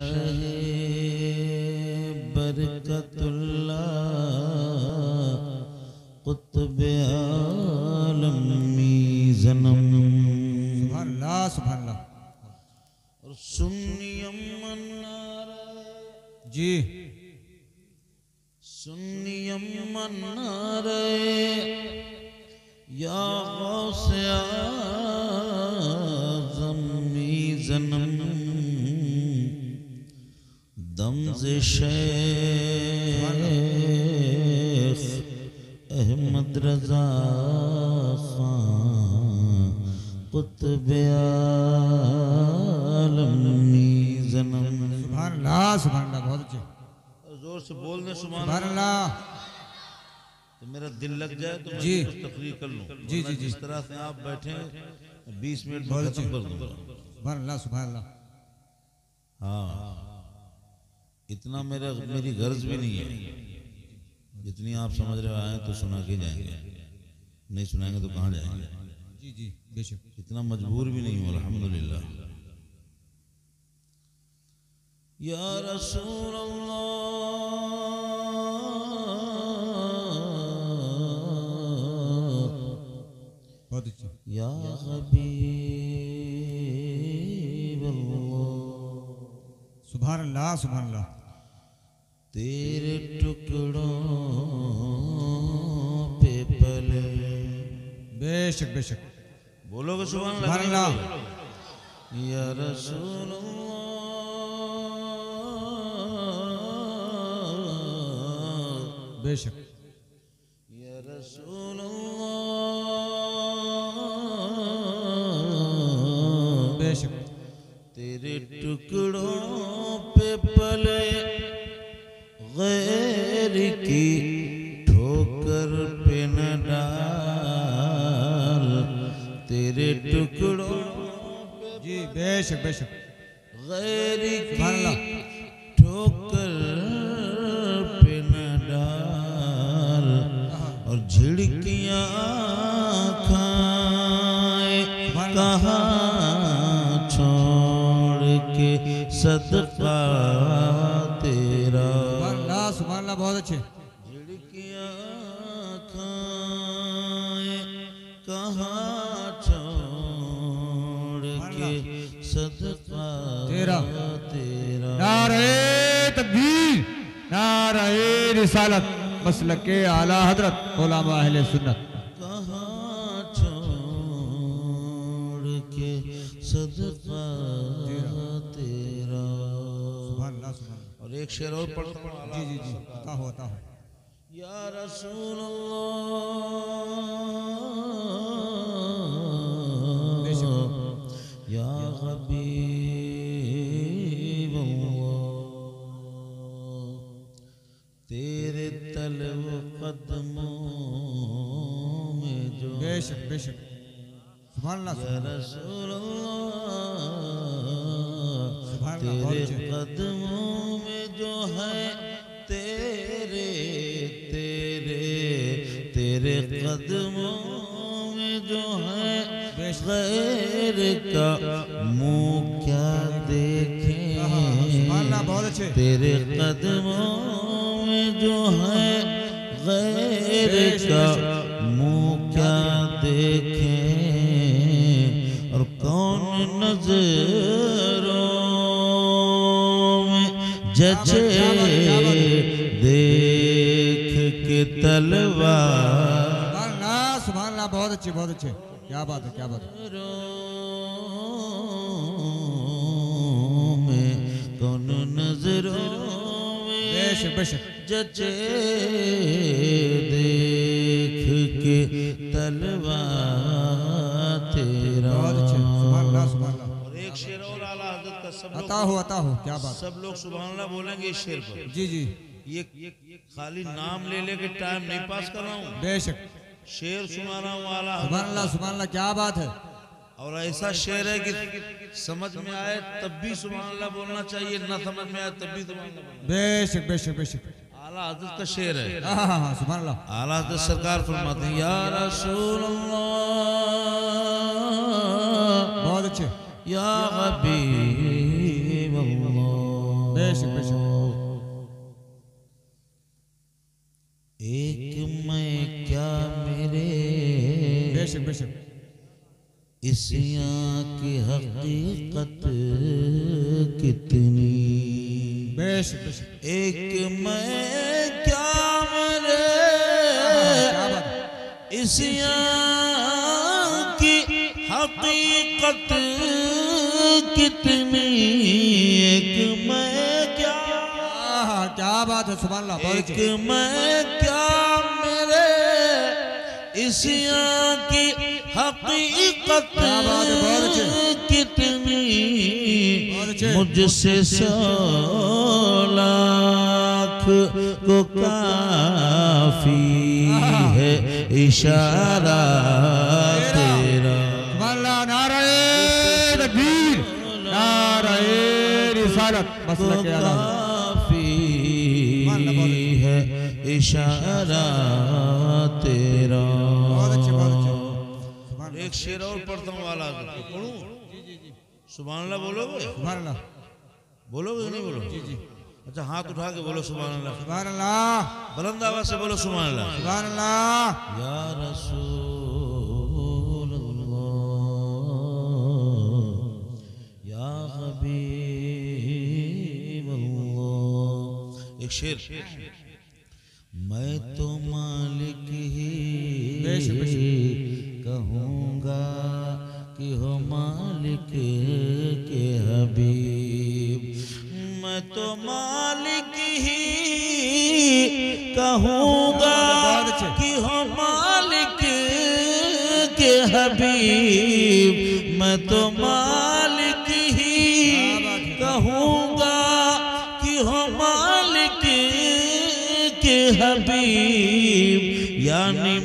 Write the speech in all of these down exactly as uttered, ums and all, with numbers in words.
बरकतुल्लाह कुतुब आलमी ज़नम। सुभान अल्लाह सुभान अल्लाह। और सुन्नियम मन्नारा जी सुन्नियम मन्नारा या गौसे आज़म ज़नम। दमज़े शेख अहमद रज़ा खां कुतुब आलमी ज़नम। सुभान अल्लाह सुभान अल्लाह। बहुत अच्छे, जोर से बोल दे सुभान सुभान अल्लाह। तो मेरा दिल लग जाए तो मैं जी। कुछ तकरीर कर लूं। जी, जी, जी। जिस तरह से आप बैठे बीस मिनट में बहुत खत्म अच्छे। कर दूंगा। सुभान अल्लाह सुभान अल्लाह। हाँ, इतना मेरा मेरी गर्ज भी नहीं है। जितनी आप समझ रहे आए तो सुना के जाएंगे, नहीं सुनाएंगे तो कहाँ जाएंगे। जी जी बेशक। इतना मजबूर भी नहीं हूँ अल्हम्दुलिल्लाह। या रसूल अल्लाह बहुत अच्छे। या हबीब अल्लाह। सुभान अल्लाह सुभान अल्लाह। तेरे टुकड़ों पे पले। बेशक बेशक। बोलोगे सुभान सुभान अल्लाह। या रसूल अल्लाह बेशक। या रसूल अल्लाह बेशक। तेरे टुकड़ों पे पले गैर की ठोकर पे न डाल। तेरे टुकड़ों जी बेशक बेशक। गैर सुभान अल्लाह। की ठोकर पे न डाल। और झिड़कियां खाए कहाँ छोड़ के सदका तेरा। सुभान अल्लाह सुभान अल्लाह। बहुत अच्छे। झिड़कियां खाए कहाँ छोड़ के सदका तेरा। तेरा। नारे तकबीर, नारे रिसालत, मसलके आला हजरत उलमा अहले सुन्नत। कहाँ छोड़ के सदका तेरा। सुभान अल्लाह सुभान अल्लाह। और एक शेर और पढ़ता हूँ। जी जी जी अता हो अता हो। या रसूल अल्लाह या हबीब अल्लाह। तेरे तलब कदमों में जो बेशक बेशक। सुभान अल्लाह या सुभान अल्लाह। रसूल अल्लाह सुभान अल्लाह। बहुत तेरे अच्छे। कदमों में जो है तेरे तेरे तेरे कदमों में जो है गैर का मुंह क्या देखें। सुभान अल्लाह। बहुत अच्छे। तेरे कदमों में जो है गैर का मुंह क्या देखें। और कौन नजरों में जचे देख के तलवार। सुभान अल्लाह सुभान अल्लाह। बहुत अच्छे बहुत अच्छे। क्या बात है क्या बात है। नजरों में कौन नजरों में बेशक बेशक। जचे देख के तलवार तेरा। बहुत अच्छे। सुभान अल्लाह सुभान अल्लाह। और एक शेर और आला हज़रत का सब लोग अता हो अता हो। क्या बात। सब लोग सुभान अल्लाह बोलेंगे इस शेर पर। जी जी ये खाली नाम ले लेके टाइम नहीं पास कर रहा हूँ, बेशक। शेर सुना रहा हूँ आला सुभान हज़रत अल्लाह सुभान अल्लाह। क्या बात है। और ऐसा शेर है कि समझ में आए तब भी सुभान अल्लाह बोलना चाहिए, ना समझ में आए तब भी सुभान अल्लाह बोलना। बेशक बेशक बेशक। आला हज़रत का शेर है। हाँ हाँ हाँ सुभान अल्लाह। आला हज़रत सरकार फरमाते हैं या रसूल अल्लाह बहुत अच्छे। या हबीब अल्लाह। बेशक बेशक एक मैं क्या मेरे बेशक बेशक इस यहाँ की हकीकत कितनी बेशक बेशक एक मैं क्या मेरे क्या बात है इस यहाँ की हकीकत कितनी एक मैं क्या आहा, क्या बात है सुभान अल्लाह बहुत एक अच्छे मैं क्या मेरे इस यहाँ की हकीकत क्या बात है, बहुत अच्छे। कितनी बहुत अच्छे। मुझसे सौ लाख को काफी है इशारा तेरा सुभान अल्लाह नाराए तकबीर नाराए रिसालत मसलक आला काफी है इशारा तेरा बहुत अच्छे बहुत अच्छे सुभान अल्लाह एक शेर और पढ़ता हूँ वाला पढ़ूं सुभान अल्लाह बोलोगे सुभान अल्लाह बोलोगे कि नहीं बोलोगे जी जी अच्छा हाथ उठा के बोलो सुभान अल्लाह सुभान अल्लाह बुलंद आवाज से बोलो सुभान अल्लाह सुभान अल्लाह या रसूल अल्लाह या हबीब अल्लाह एक शेर मैं तो मालिक ही बेशक, बेशक। कहूँगा कि हो मालिक के हबीब मैं तो मालिक ही कहूँगा बहुत अच्छे। कि हो मालिक के हबीब मैं तो मालिक ही कहूँगा कि हो मालिक के हबीब यानी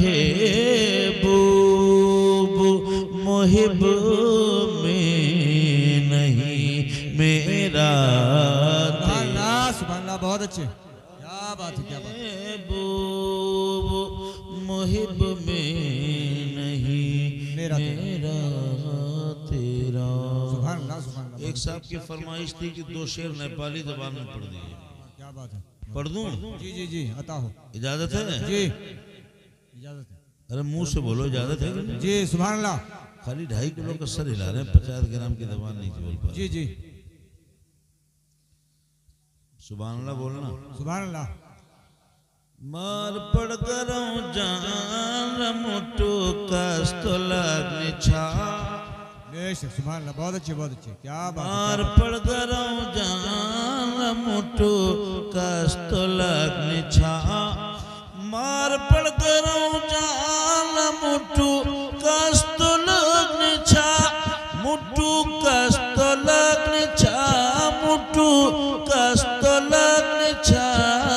महबूब मुहिब में नहीं मेरा सुभान अल्लाह सुभान अल्लाह बहुत अच्छे क्या बात है क्या बात है महबूब मुहिब में नहीं मेरा तेरा। मेरा तेरा सुभान अल्लाह सुभान अल्लाह एक साहब की फरमाइश थी कि दो शेर नेपाली जबान में पढ़ दिए क्या बात है पढ़ दूं जी जी जी अता हो इजाजत है जी इजाजत है अरे मुंह से बोलो इजाजत है कि नहीं? जी सुभान अल्लाह खाली ढाई किलो का सर हिला रहे हैं पचास ग्राम की जबान नहीं बोल पा रहे जी जी सुभान अल्लाह बोलना सुभान अल्लाह मार पड़ गरम जान मुटु कस्तो लगने छा बेशक सुभान अल्लाह बहुत अच्छे बहुत अच्छे क्या बात है मार क्या बात पड़ गरम जान मुटु कस्तो लगने छा मार पड़ गरम जान मुटु कस्तो लगने छा मुटु कस्तो लगने छा मुटु कस्तो लगने छा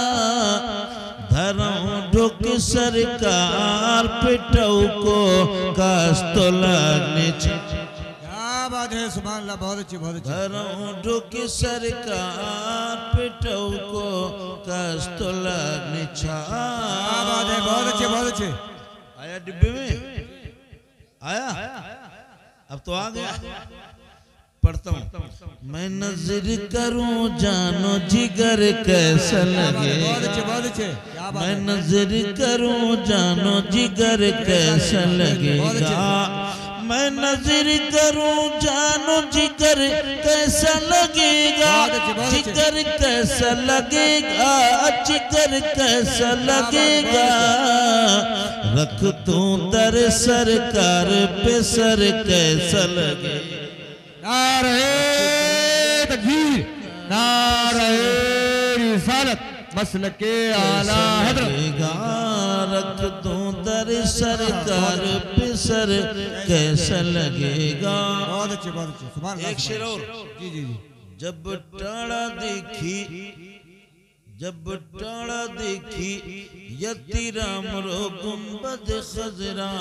धरम ढुक सरकार पिटौ को कस्तो लगने छा क्या बात है सुभान अल्लाह बहुत अच्छे बहुत अच्छे घरों ढुक सरकार पिटौ को कष्ट लगने छा क्या बात है बहुत अच्छे बहुत अच्छे आया डिब्बे में आया अब तो आ गया पढ़ता हूँ मैं नजर करूं जानो जिगर कैसा लगे बहुत अच्छे बहुत अच्छे क्या बात मैं है नजर करूं जानो जिगर कैसा लगेगा मैं नजर करूं जानो जिगर कैसा लगेगा बहुत अच्छे, बहुत अच्छे। जिगर कैसा लगेगा जिगर कैसा लगेगा रख तू दर सरकार पे सर कैसा लगेगा नारे तकबीर नारे रिसालत मसलके आला हजरत लगेगा रख दो दर सरकार पे सर कैसा लगेगा बहुत अच्छे बहुत अच्छे सुभान अल्लाह एक शेर और जी जी जी जब टाड़ा देखी जब टाड़ा देखी यति राम रो गुंबद खजरा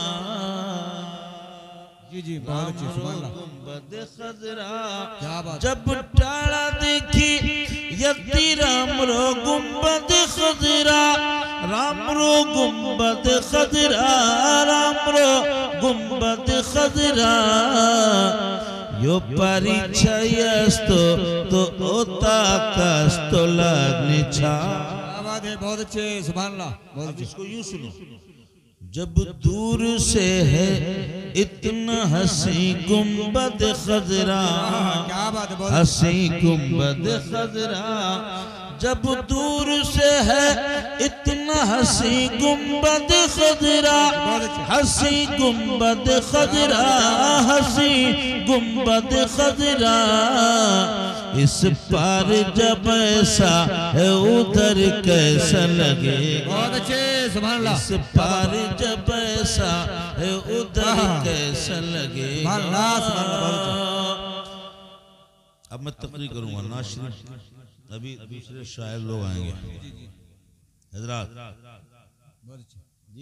जी जी बहुत अच्छे सुभान अल्लाह गुंबद खजरा क्या बात जब टाड़ा देखी यति राम रो गुंबद खजरा राम रो गुंबद खजरा राम रो गुंबद खजरा यो परीक्षा यस्तो तो ओता कस्तो लगनी छा। क्या बात है, बहुत अच्छे, सुभान अल्लाह, बहुत अब अच्छे। इसको यूं सुनो, जब दूर से है इतना हंसी गुंबद खजरा, क्या बात है, बहुत हंसी गुंबद खजरा, जब दूर से है इतना हंसी गुंबद खजरा, हंसी गुंबद खजरा, हंसी गुंबद खजरा, इस पार जब ऐसा है उधर कैसा लगेगा। बहुत अच्छे, सुभान अल्लाह। इस पार जब ऐसा है उधर कैसा लगेगा। सुभान अल्लाह, सुभान अल्लाह, बहुत अब मैं तकरीर करूंगा ना शरीफ, अभी दूसरे शायर लोग आएंगे हजरात जी।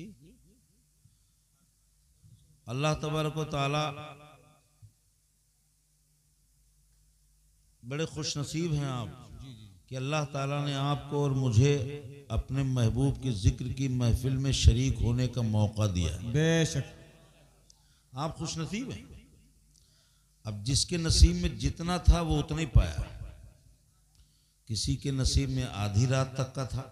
अल्लाह तबारक व तआला बड़े खुश नसीब हैं आप कि अल्लाह ताला ने आपको और मुझे अपने महबूब की जिक्र की महफिल में शरीक होने का मौका दिया है। बेशक आप खुश नसीब हैं। अब जिसके नसीब में जितना था वो उतना ही पाया। किसी के नसीब में आधी रात तक का था,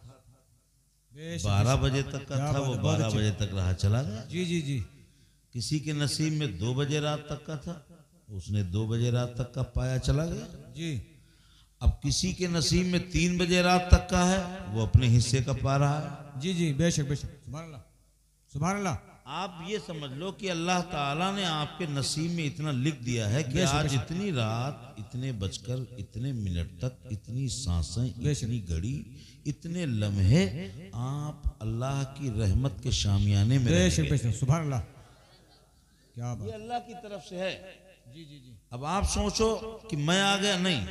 बारह बजे तक का था, वो बारह बजे तक रहा चला गया। जी जी जी। किसी के नसीब में दो बजे रात तक का था, उसने दो बजे रात तक का पाया चला गया जी। अब किसी के नसीब में तीन बजे रात तक का है, वो अपने हिस्से का पा रहा है। जी जी, बेशक बेशक, सुभान अल्लाह, सुभान अल्लाह। आप ये समझ लो कि अल्लाह ताला ने आपके नसीब में इतना लिख दिया है कि आज इतनी रात, इतने बजकर इतने मिनट तक, इतनी सांसें, इतनी घड़ी, इतने लम्हे आप अल्लाह की रहमत के शामियाने में बेशक बेशक, सुभान अल्लाह, क्या बात। ये अल्लाह की तरफ से है। जी जी जी। अब आप सोचो कि मैं आ गया, नहीं,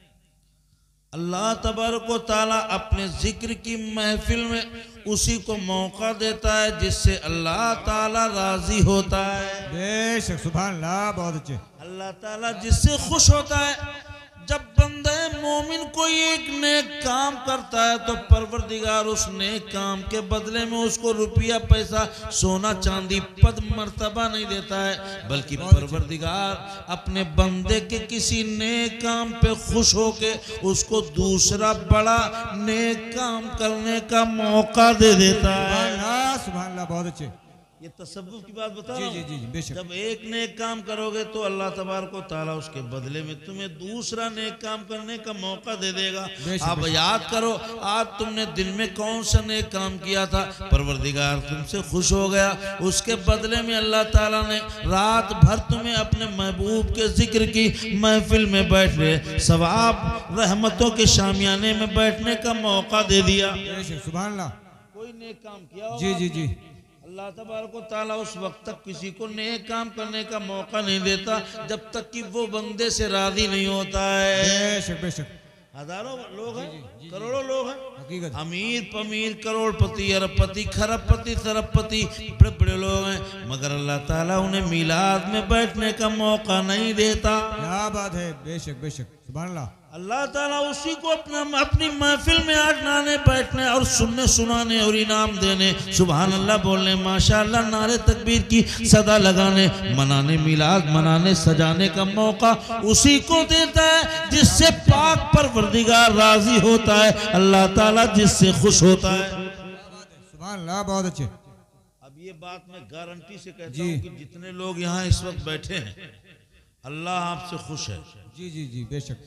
अल्लाह तबारक व तआला अपने जिक्र की महफिल में उसी को मौका देता है जिससे अल्लाह ताला राजी होता है। बेशक, सुभान अल्लाह, बहुत अच्छे। अल्लाह ताला जिससे खुश होता है। जब बंदे मोमिन कोई एक नेक काम करता है तो परवरदिगार उस नेक काम के बदले में उसको रुपया पैसा सोना चांदी पद मर्तबा नहीं देता है, बल्कि परवरदिगार अपने बंदे के किसी नेक काम पे खुश होके उसको दूसरा बड़ा नेक काम करने का मौका दे देता है। सुभान अल्लाह, सुभान अल्लाह, बहुत अच्छे। ये तसव्वुफ की बात बता जी रहा जी हूं। जी, बेशक। जब एक नेक काम करोगे तो अल्लाह तबारक व तआला उसके बदले में तुम्हें दूसरा नेक काम करने का मौका दे देगा। आप याद करो, आज तुमने दिन में कौन सा नेक काम किया था, परवरदिगार तुमसे खुश हो गया, उसके बदले में अल्लाह ताला ने रात भर तुम्हें अपने महबूब के जिक्र की महफिल में बैठने, सवाब रहमतों के शामियाने में बैठने का मौका दे दिया। बेशक, सुभान अल्लाह। कोई नेक काम किया जी जी जी। अल्लाह तबारक व तआला उस वक्त तक किसी को नेक काम करने का मौका नहीं देता जब तक कि वो बंदे से राजी नहीं होता है। बेशक बेशक, हजारों लोग हैं, करोड़ों लोग हैं, हकीकत। अमीर पमीर, करोड़पति, अरबपति, खरबपति, सरबपति, बड़े बड़े लोग हैं, मगर अल्लाह ताला उन्हें मिलाद में बैठने का मौका नहीं देता। क्या बात है, बेशक बेशक, सुभान अल्लाह। अल्लाह ताला उसी को अपना अपनी महफिल में आने बैठने और सुनने सुनाने और इनाम देने, सुभान अल्लाह बोलने, माशाअल्लाह नारे तकबीर की सदा लगाने, मनाने, मिलाद मनाने, सजाने का मौका उसी को देता है जिससे पाक परवरदिगार राजी होता है, अल्लाह ताला जिससे खुश होता है। सुभान अल्लाह, बहुत अच्छे। अब ये बात मैं गारंटी से कहता हूँ कि जितने लोग यहाँ इस वक्त बैठे हैं, अल्लाह आपसे खुश है। जी जी जी, बेशक।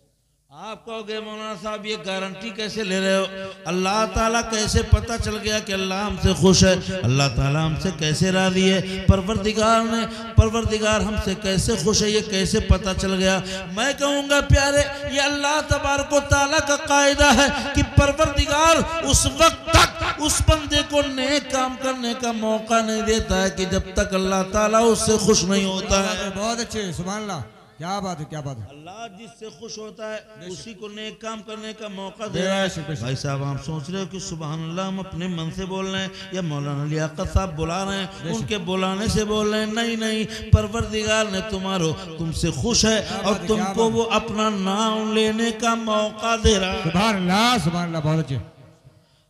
आप कहोगे मौलाना साहब ये गारंटी कैसे ले रहे हो, अल्लाह ताला कैसे पता चल गया कि अल्लाह हमसे खुश है, अल्लाह ताला हमसे कैसे राजी है, परवरदिगार ने परवरदिगार हमसे कैसे खुश है, ये कैसे पता चल गया। मैं कहूँगा प्यारे, ये अल्लाह तबारक व तआला का कायदा है कि परवरदिगार उस वक्त तक उस बंदे को नेक काम करने का मौका नहीं देता है कि जब तक अल्लाह ताला उससे खुश नहीं होता है। बहुत अच्छे, सुभान अल्लाह, क्या बात है, क्या बात है। अल्लाह जिससे खुश होता है उसी को नेक काम करने का मौका दे रहा है। भाई साहब आप सोच रहे हो कि सुभान अल्लाह हम अपने मन से बोल रहे हैं या मौलाना लियाकत साहब बुला रहे हैं उनके बुलाने से बोल रहे हैं, नहीं नहीं, परवरदिगार ने तुम्हारो तुमसे खुश है और तुमको वो अपना नाम लेने का मौका दे रहा है। सुभान अल्लाह, सुभान अल्लाह, बहुत अच्छे।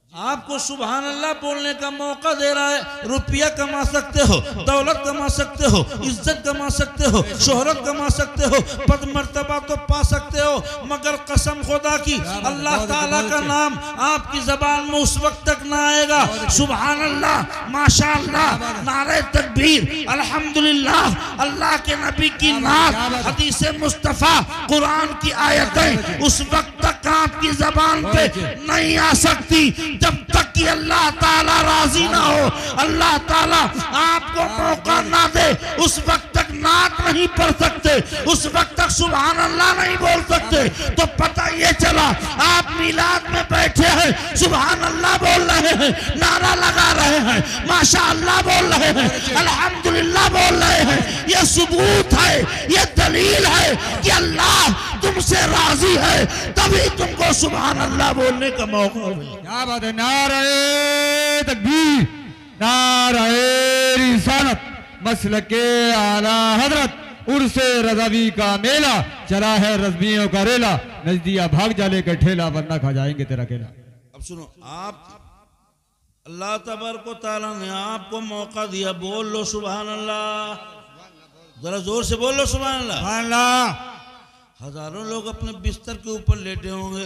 आपको सुभान अल्लाह बोलने का मौका दे रहा है। रुपया कमा सकते हो, दौलत कमा सकते हो, इज्जत कमा सकते हो, शोहरत कमा सकते हो, पद मर्तबा तो पा सकते हो, मगर कसम खुदा की अल्लाह ताला का नाम आपकी जबान में उस वक्त तक ना आएगा। सुभान अल्लाह, माशा अल्लाह, नारे तकबीर, अल्हम्दुलिल्लाह, अल्लाह के नबी की नात, हदीस मुस्तफा, कुरान की आयतें उस वक्त तक आपकी जबान पे नहीं आ सकती जब तक कि अल्लाह ताला राजी ना हो, अल्लाह ताला आपको मौका ना दे। उस वक्त तक नात नहीं पढ़ सकते, उस वक्त तक सुभान अल्लाह नहीं बोल सकते। तो पता ये चला आप मिलाद में बैठे हैं, सुभान अल्लाह बोल रहे हैं, नारा लगा रहे हैं, माशा अल्लाह बोल रहे हैं, अल्हम्दुलिल्लाह बोल रहे हैं। ये सबूत है, ये दलील है कि अल्लाह तुमसे राजी है, तभी तुमको सुभान अल्लाह बोलने का मौका मिले। क्या बात है। नारे तकबीर, नारे रिसालत, मसलके आला हजरत, उर्से रज़वी का मेला, चला है रज़वियों का रेला, नजदिया भाग जा लेकर ठेला, वरना खा जाएंगे तेरा केला। अब सुनो, आप अल्लाह तबारक व तआला ने आपको मौका दिया, बोल लो सुभान अल्लाह, जरा जोर से बोल लो सुभान अल्लाह। सुभान अल्लाह। हजारों लोग अपने बिस्तर के ऊपर लेटे होंगे,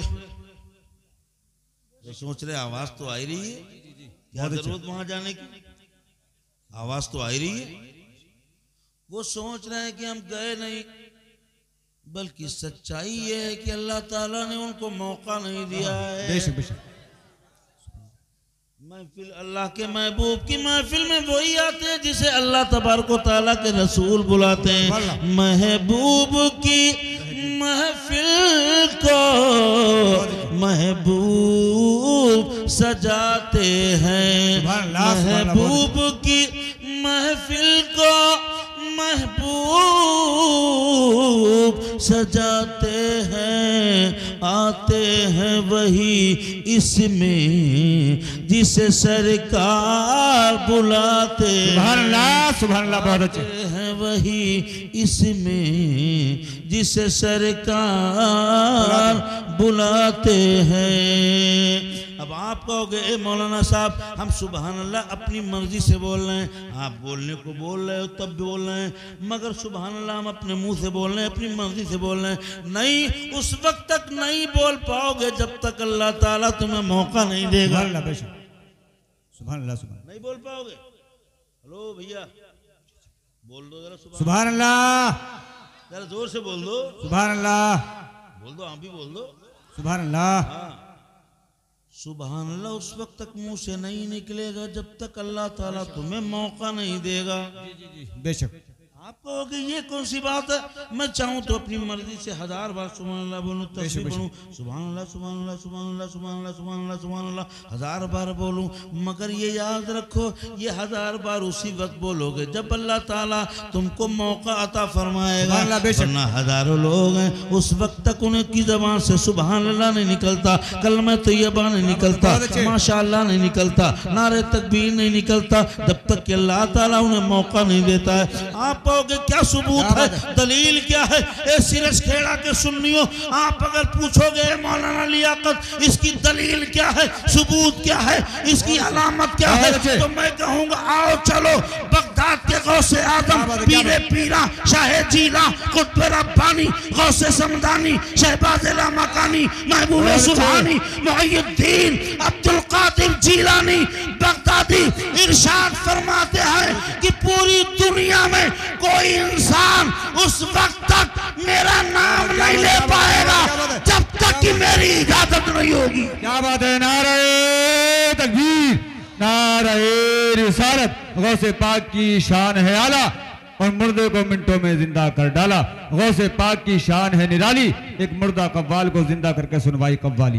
तो सोच रहे आवाज तो आ ही रही है, क्या जरूरत वहां जाने की, आवाज तो आ ही रही है। वो सोच रहे हैं कि हम गए नहीं, बल्कि सच्चाई ये है कि अल्लाह ताला ने उनको मौका नहीं दिया है। बेशक बेशक। महफिल अल्लाह के महबूब की महफिल में वही आते हैं जिसे अल्लाह तबारक व तआला के रसूल बुलाते हैं। महबूब की महफिल को महबूब सजाते हैं, महबूब की महफिल को महबूब सजाते हैं, आते हैं वही इसमें जिसे सरकार बुलाते हैं। सुभान अल्लाह, सुभान अल्लाह, बहुत अच्छे हैं वही इसमें जिसे सरकार बुलाते हैं। अब आप कहोगे ए मौलाना साहब, हम सुभान अल्लाह अपनी मर्जी से बोल रहे हैं, आप बोलने को बोल रहे हो तब भी बोल रहे हैं, मगर सुभान अल्लाह हम अपने मुंह से बोल रहे हैं, अपनी मर्जी से बोल रहे हैं। नहीं, उस वक्त तक नहीं बोल पाओगे जब तक अल्लाह ताला तुम्हें मौका नहीं देगा। सुभान अल्लाह, सुभान अल्लाह, सुभान नहीं बोल पाओगे। हेलो भैया, बोल दो जरा सुभान अल्लाह, जरा जोर से बोल दो सुभान अल्लाह, बोल दो, आप भी बोल दो सुभान अल्लाह। हाँ, सुभान अल्लाह उस वक्त तक मुंह से नहीं निकलेगा जब तक अल्लाह ताला तुम्हें मौका नहीं देगा। बेशक। आप कहोगे ये कौन सी बात है, मैं चाहूँ तो अपनी मर्जी से हजार बार सुभान अल्लाह बोलूँ, तस्बीह पढ़ूँ, सुभान अल्लाह सुभान अल्लाह सुभान अल्लाह सुभान अल्लाह सुभान अल्लाह सुभान अल्लाह हजार बार बोलूँ, मगर ये याद रखो ये हजार बार उसी वक्त बोलोगे जब अल्लाह ताला तुमको मौका अता फरमाएगा। वरना हजारों लोग हैं उस वक्त तक उनकी जबान से सुभान अल्लाह नहीं निकलता, कलमा तैयबा नहीं निकलता, माशा अल्लाह नहीं निकलता, नारे तकबीर नहीं निकलता, जब तक कि अल्लाह ताला उन्हें मौका नहीं देता है। आप क्या सबूत है, दलील क्या है? ए सिरस खेड़ा के सुन्नियों, आप अगर पूछोगे मौलाना लियाकत इसकी दलील क्या है, सबूत क्या है, इसकी अलामत क्या है, तो मैं कहूंगा आओ चलो बगदाद के गौसे आदम, पीरे पीरा, शाहे जीला, कुतुब रब्बानी, गौसे समदानी, शहबाज मकानी, महबूब सुभानी, मुईयुद्दीन अब्दुल कादिर जीलानी बगदादी इरशाद फरमाते हैं कि पूरी दुनिया में कोई इंसान उस वक्त तक मेरा नाम नहीं ले पाएगा जब तक कि मेरी इजाजत नहीं होगी। क्या बात है। नारे तकबीर, नारे रिसालत, गौसे पाक की शान है आला और मुर्दे को मिनटों में जिंदा कर डाला। गौसे पाक की शान है निराली, एक मुर्दा कव्वाल को जिंदा करके सुनवाई कव्वाली।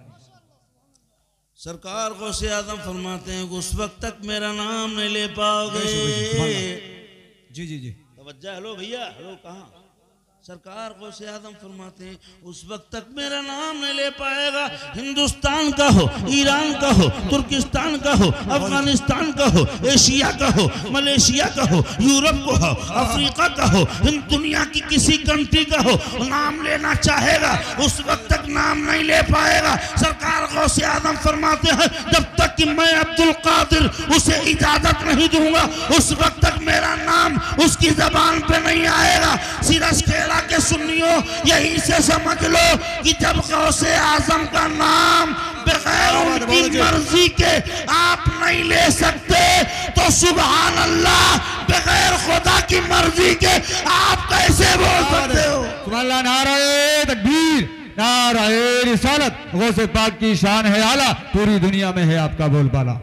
सरकार गौसे आजम फरमाते हैं उस वक्त तक मेरा नाम नहीं ले पाओगे। जी जी जी, तवज्जो। हेलो भैया, हेलो कहाँ? सरकार गौसे आजम फरमाते हैं उस वक्त तक मेरा नाम नहीं ले पाएगा। हिंदुस्तान का हो, ईरान का हो, तुर्किस्तान का हो, अफगानिस्तान का हो, एशिया का हो, मलेशिया का हो, यूरोप का हो, अफ्रीका का हो, दुनिया की किसी कंट्री का हो, नाम लेना चाहेगा उस वक्त तक नाम नहीं ले पाएगा। सरकार गौसे आजम फरमाते हैं जब तक कि मैं अब्दुल कादिर उसे इजाजत नहीं दूंगा उस वक्त तक मेरा नाम उसकी जबान पे नहीं आएगा। सिरस खेला के सुन्नियों यहीं से समझ लो कि जब गौसे आजम का नाम बगैर उनकी मर्जी के आप नहीं ले सकते तो सुभान अल्लाह बगैर खुदा की मर्जी के आप कैसे बोल सकते हो। सुभान अल्लाह, नाराए तकबीर, नाराए रिसालत। गौसे पाक की शान है आला, पूरी दुनिया में है आपका बोलबाला।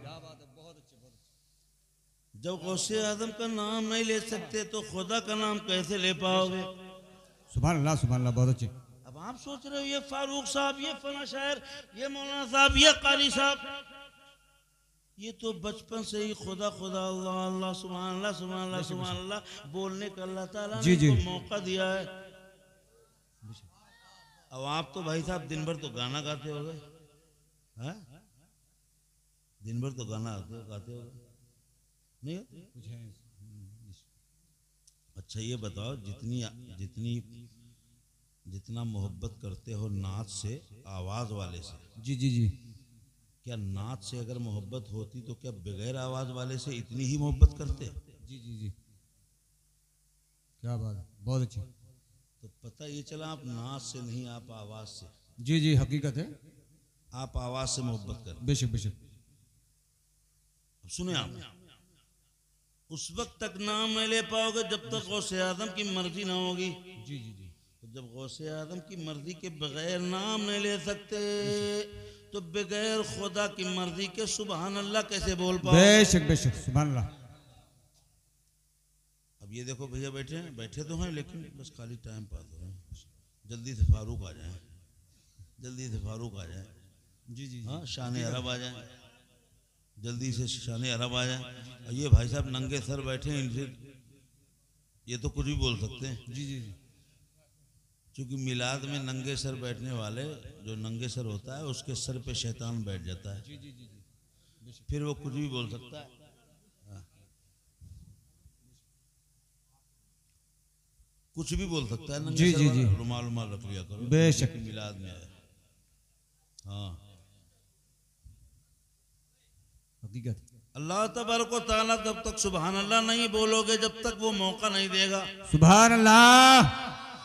जब गौसे आजम का नाम नहीं ले सकते तो खुदा का नाम कैसे ले पाओगे। सुभान अल्लाह, सुभान अल्लाह, बहुत अच्छे। अब आप सोच रहे हो ये फारूक साहब, ये फला शायर, ये मौलाना साहब, ये कारी साहब, ये तो बचपन से ही खुदा खुदा अल्लाह अल्लाह सुभान अल्लाह सुभान अल्लाह सुभान अल्लाह बोलने का अल्लाह ताला ने इनको मौका दिया है। अब आप तो भाई साहब दिन भर तो गाना गाते हो गए, दिन भर तो गाना गाते हो नहीं। अच्छा ये बताओ, जितनी जितनी जितना मोहब्बत करते हो नाच से, आवाज वाले से, जी जी जी, क्या नाच से अगर मोहब्बत होती तो क्या बगैर आवाज वाले से इतनी ही मोहब्बत करते। जी जी जी, क्या बात है, बहुत अच्छी। तो पता ये चला आप नाच से नहीं, आप आवाज से। जी जी, हकीकत है, आप आवाज से मोहब्बत करें। बेशक बेशक। अब सुने आप, उस वक्त तक नाम नहीं ले पाओगे जब तक गौसे आदम की मर्जी ना होगी। जी जी जी, तो जब गौसे आदम की मर्जी के बगैर नाम नहीं ले सकते तो बगैर खुदा की मर्जी के सुभान अल्लाह कैसे बोल पाओ। बेशक बेशक, सुभान अल्लाह। अब ये देखो भैया बैठे हैं, बैठे तो हैं लेकिन बस खाली टाइम पास हो रहे हैं। जल्दी से फारूक आ जाए, जल्दी से फारूक आ जाए। जी जी, हाँ, शान अरब आ जाए, जल्दी से शान अरब आ जाए। ये भाई साहब नंगे सर बैठे हैं, इनसे ये तो कुछ भी बोल सकते हैं। जी जी जी, क्योंकि मिलाद में नंगे सर बैठने वाले, जो नंगे सर होता है उसके सर पे शैतान बैठ जाता है। जी जी जी जी, फिर वो कुछ भी बोल सकता है। हाँ। कुछ भी बोल सकता है नंगे जी सर जी वाला। जी, रुमाल रुमाल रख लिया करो बेशक। मिलाद में आया। हाँ, हकीकत। अल्लाह तबारक व तआला जब तक सुभान अल्लाह नहीं बोलोगे जब तक वो मौका नहीं देगा। सुभान अल्लाह।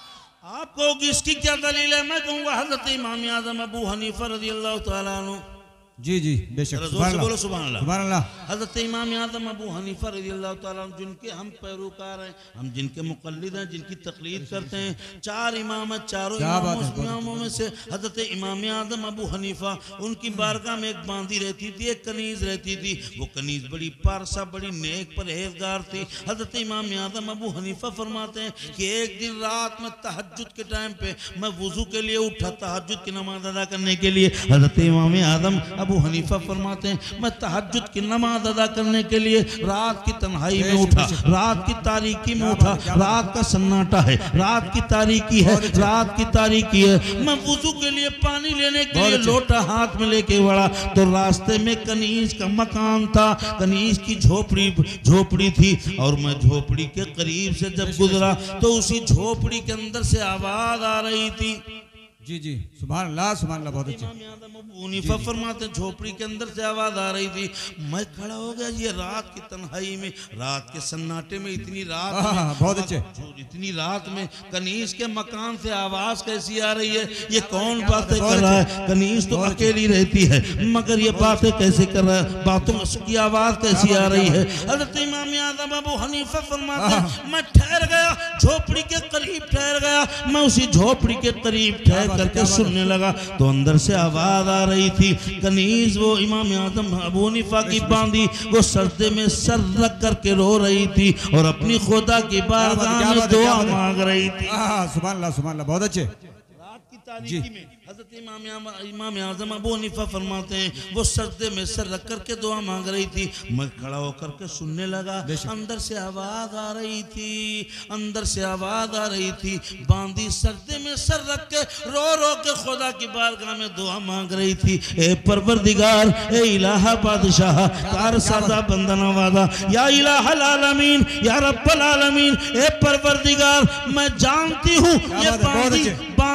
आप कहोगे इसकी क्या दलील है, मैं कहूंगा हजरत इमाम आजम अबू हनीफा रज़ी अल्लाह तआला अन्हु। जी जी, बेशक, जोर से बोलो सुभान अल्लाह। सुभान अल्लाह। हजरत इमाम आजम अबू हनीफा रज़ी अल्लाह तआला अन्हु जिनके हम पैरोकार हैं, हम जिनके मुक़ल्लिद हैं, जिनकी तक़लीद करते हैं। चार इमाम है, चारों इमामों में से हजरत इमाम आजम अबू हनीफा, उनकी बारगाह में एक बांदी रहती थी, एक कनीज रहती थी। वो कनीज बड़ी पारसा, बड़ी नेक परहेजगार थी। हजरत इमाम आजम अबू हनीफा फरमाते हैं कि एक दिन रात में तहज्जुद के टाइम पे मैं वुजू के लिए उठा, तहज्जुद की नमाज अदा करने के लिए। हजरत इमाम आजम अबू हनीफा फरमाते हैं मैं तहज्जुद की नमाज अदा करने के लिए रात की तन्हाई में उठा, रात की तारीकी में उठा। रात का सन्नाटा है, रात की तारीकी है, रात की तारीकी है। मैं वुजू के लिए पानी लेने के लिए लोटा हाथ में लेके बढ़ा तो रास्ते में कनीज का मकान था, कनीज की झोपड़ी झोपड़ी थी। और मैं झोपड़ी के करीब से जब गुजरा तो उसी झोपड़ी के अंदर से आवाज आ रही थी। जी जी, सुभान अल्लाह, सुभान अल्लाह, बहुत अच्छे। मुनीफा फरमाते झोपड़ी के अंदर से आवाज आ रही थी। मैं खड़ा हो गया, ये रात की तन्हाई में, रात के सन्नाटे में, इतनी रात में, बहुत अच्छे, इतनी रात में कनीज के मकान से आवाज कैसी आ रही है, ये कौन बातें कर रहा है। कनीज तो अकेली रहती है मगर ये बातें कैसे कर रहा है, बातों की आवाज कैसी आ रही है। हजरत इमाम आजम अबू हनीफा फरमाते मैं ठहर गया, झोपड़ी के करीब ठहर गया। मैं उसी झोपड़ी के करीब ठहर करके सुनने लगा तो अंदर से आवाज आ रही थी। कनीज वो इमाम आजम अबू हनीफा की बांदी वो सर्दे में सर रख करके रो रही थी और अपनी खुदा की बारगाह में दुआ मांग रही थी। सुभान अल्लाह, सुभान अल्लाह, बहुत अच्छे। रात की तारीकी में हजरत इमाम इमाम आजम अबू हनीफा फरमाते हैं वो सर्दे में सर रख करके दुआ मांग रही थी। मैं खड़ा होकर के सुनने लगा, अंदर से आवाज आ रही थी, अंदर से आवाज आ रही थी। बांदी सर्दे में सर रख के रो रो के खुदा की बारगाह में दुआ मांग रही थी। ए परवरदिगार, ए इलाहा बादशाह, कार सादा बंदा नवाजा, या इलाहल आलमीन, या रब्बल आलमीन, ए परवरदिगार मैं जानती हूँ ये बांदी बांदी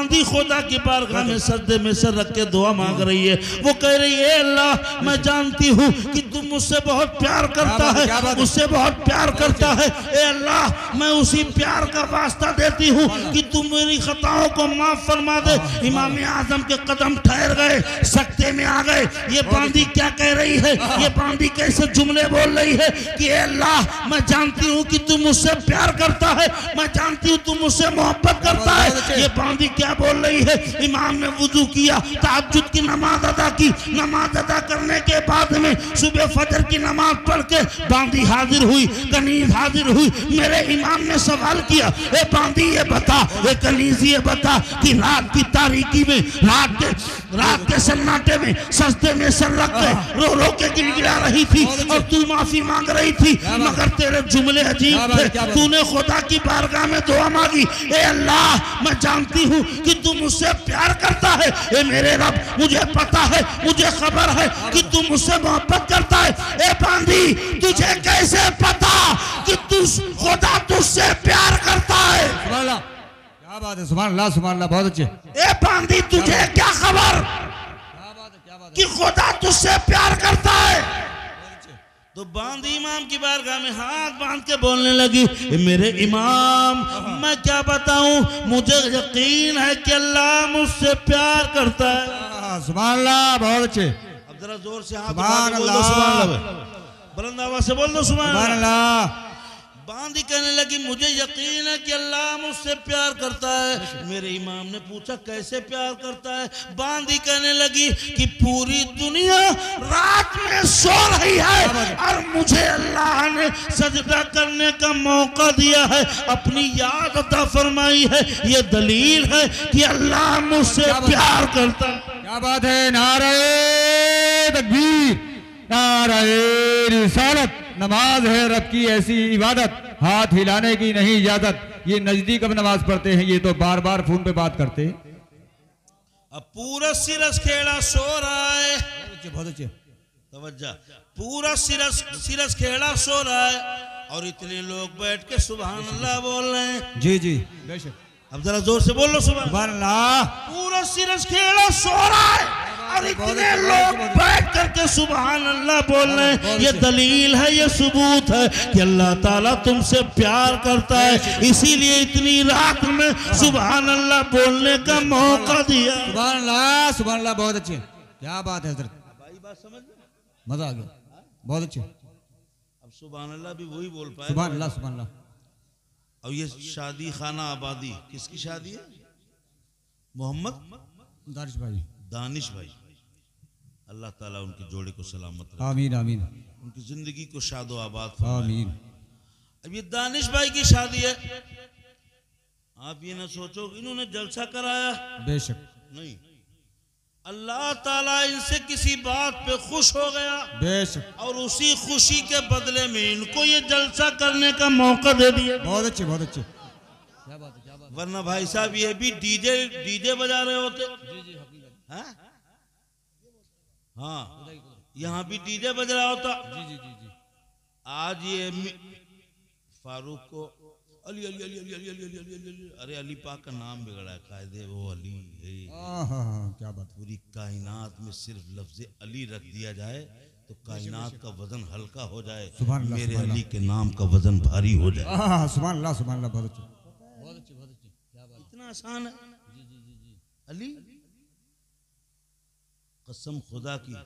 बांदी खुदा की बारगाह में सजदे में सर रख के दुआ मांग रही है। वो कह रही है अल्लाह मैं जानती हूँ कि तुम मुझसे बहुत प्यार करता है, मुझसे बहुत प्यार करता है। ए अल्लाह मैं उसी प्यार का वास्ता देती हूँ कि तुम मेरी खताओं को माफ फरमा दे। इमाम आजम के कदम ठहर गए, सकते में आ गए। ये बांदी क्या कह रही है, ये बांदी कैसे जुमले बोल रही है कि अल्लाह मैं जानती हूँ कि तू मुझसे प्यार करता है, मैं जानती हूँ तू मुझसे मोहब्बत करता है। ये बांदी क्या बोल रही है। इमाम ने वुजू किया, तहज्जुद की नमाज अदा की, नमाज अदा करने के बाद में सुबह फजर की नमाज पढ़ के बांदी हाजिर हुई, कनीज हाजिर हुई। मेरे इमाम ने सवाल किया, ए बांदी ये बता, ए कनीज ये बता कि रात की तारीकी में, रात के रात के सन्नाटे में सस्ते में सर रख के रो रो के गिड़गिड़ा रही थी और तू माफी मांग रही थी, मगर तेरे जुमले अजीब थे। तूने खुदा की बारगाह में दुआ मांगी, ए अल्लाह मैं जानती हूँ कि तू मुझसे प्यार करता है। ए मेरे रब मुझे पता है, मुझे खबर है कि तू मुझसे मोहब्बत करता है। ए बांदी तुझे कैसे पता कि तू खुदा तुझसे प्यार करता है। क्या बात है, सुभान अल्लाह सुभान अल्लाह, बहुत अच्छे। ए बांदी तुझे क्या खबर कि खुदा तुझसे प्यार करता है। तो बांदी इमाम की बारगाह में हाथ बांध के बोलने लगी, मेरे इमाम मैं क्या बताऊं, मुझे यकीन है कि अल्लाह मुझसे प्यार करता है। सुभान अल्लाह, बहुत अच्छे। अब जरा जोर से हाथ सुभान अल्लाह, अल्लाह, बुलंद आवाज से बोल दो सुभान अल्लाह। बांदी कहने लगी मुझे यकीन है कि अल्लाह मुझसे प्यार करता है। मेरे इमाम ने पूछा कैसे प्यार करता है। बांदी कहने लगी कि पूरी दुनिया रात में सो रही है और मुझे अल्लाह ने सजदा करने का मौका दिया है, अपनी याद अता फरमाई है। ये दलील है कि अल्लाह मुझसे प्यार करता है। क्या बात है, नारे तकबीर, नारे रिसालत। नमाज है रब की ऐसी इबादत, हाथ हिलाने की नहीं इजाजत। ये नजदीक अब नमाज पढ़ते हैं, ये तो बार बार फोन पे बात करते हैं। अब पूरा सिरस खेड़ा सो रहा है, बहुत अच्छे तवज्जो, पूरा सिरस सिरस खेड़ा सो रहा है और इतने लोग बैठ के सुभान अल्लाह बोल रहे हैं। जी जी बेशक। अब जरा जोर से बोल लो सुभान अल्लाह। पूरा सिरस खेड़ा सो रहा है और इतने लोग बैठ करके सुभान अल्लाह बोल रहे हैं। ये दलील है, ये सबूत है कि अल्लाह ताला तुमसे प्यार करता है, इसीलिए इतनी रात में सुभान अल्लाह बोलने का मौका दिया। सुभान अल्लाह सुभान अल्लाह, बहुत अच्छे। क्या बात है हजरत, भाई बात समझ लो, मजा आ गया, बहुत अच्छे। अब सुभान अल्लाह भी वही बोल पाए। सुभान अल्लाह सुभान अल्लाह। और ये शादी खाना आबादी किसकी शादी है? मोहम्मद दानिश भाई, दानिश भाई, अल्लाह ताला उनके जोड़े को सलामत रखे, आमीन आमीन, उनकी जिंदगी को शादो आबाद फरमाए, आमीन। अब ये दानिश भाई की शादी है, आप ये ना सोचो कि इन्होंने जलसा कराया, बेशक नहीं, अल्लाह ताला इनसे किसी बात पे खुश हो गया, बेशक, और उसी खुशी के बदले में इनको ये जलसा करने का मौका दे दिया। बहुत अच्छे बहुत अच्छे। क्या बात है, क्या बात है। वरना भाई साहब ये भी डीजे डीजे बजा रहे होते। हाँ हाँ, यहाँ भी डीजे बज रहा होता। जी जी जी जी। आज ये फारूक को अली अली अली अली अली अली अली अली अली अरे अली पाक का नाम बिगड़ा है, कायदे वो अली है। क्या बात, पूरी कायनात में सिर्फ लफ्ज अली रख दिया जाए तो कायनात का वजन हल्का हो जाए, मेरे अली के नाम का वजन भारी हो जाए। सुभान अल्लाह सुभान अल्लाह, बहुत अच्छे बहुत अच्छे बहुत अच्छे। क्या बात, इतना आसान है। जी जी जी जी। अली, कसम खुदा की,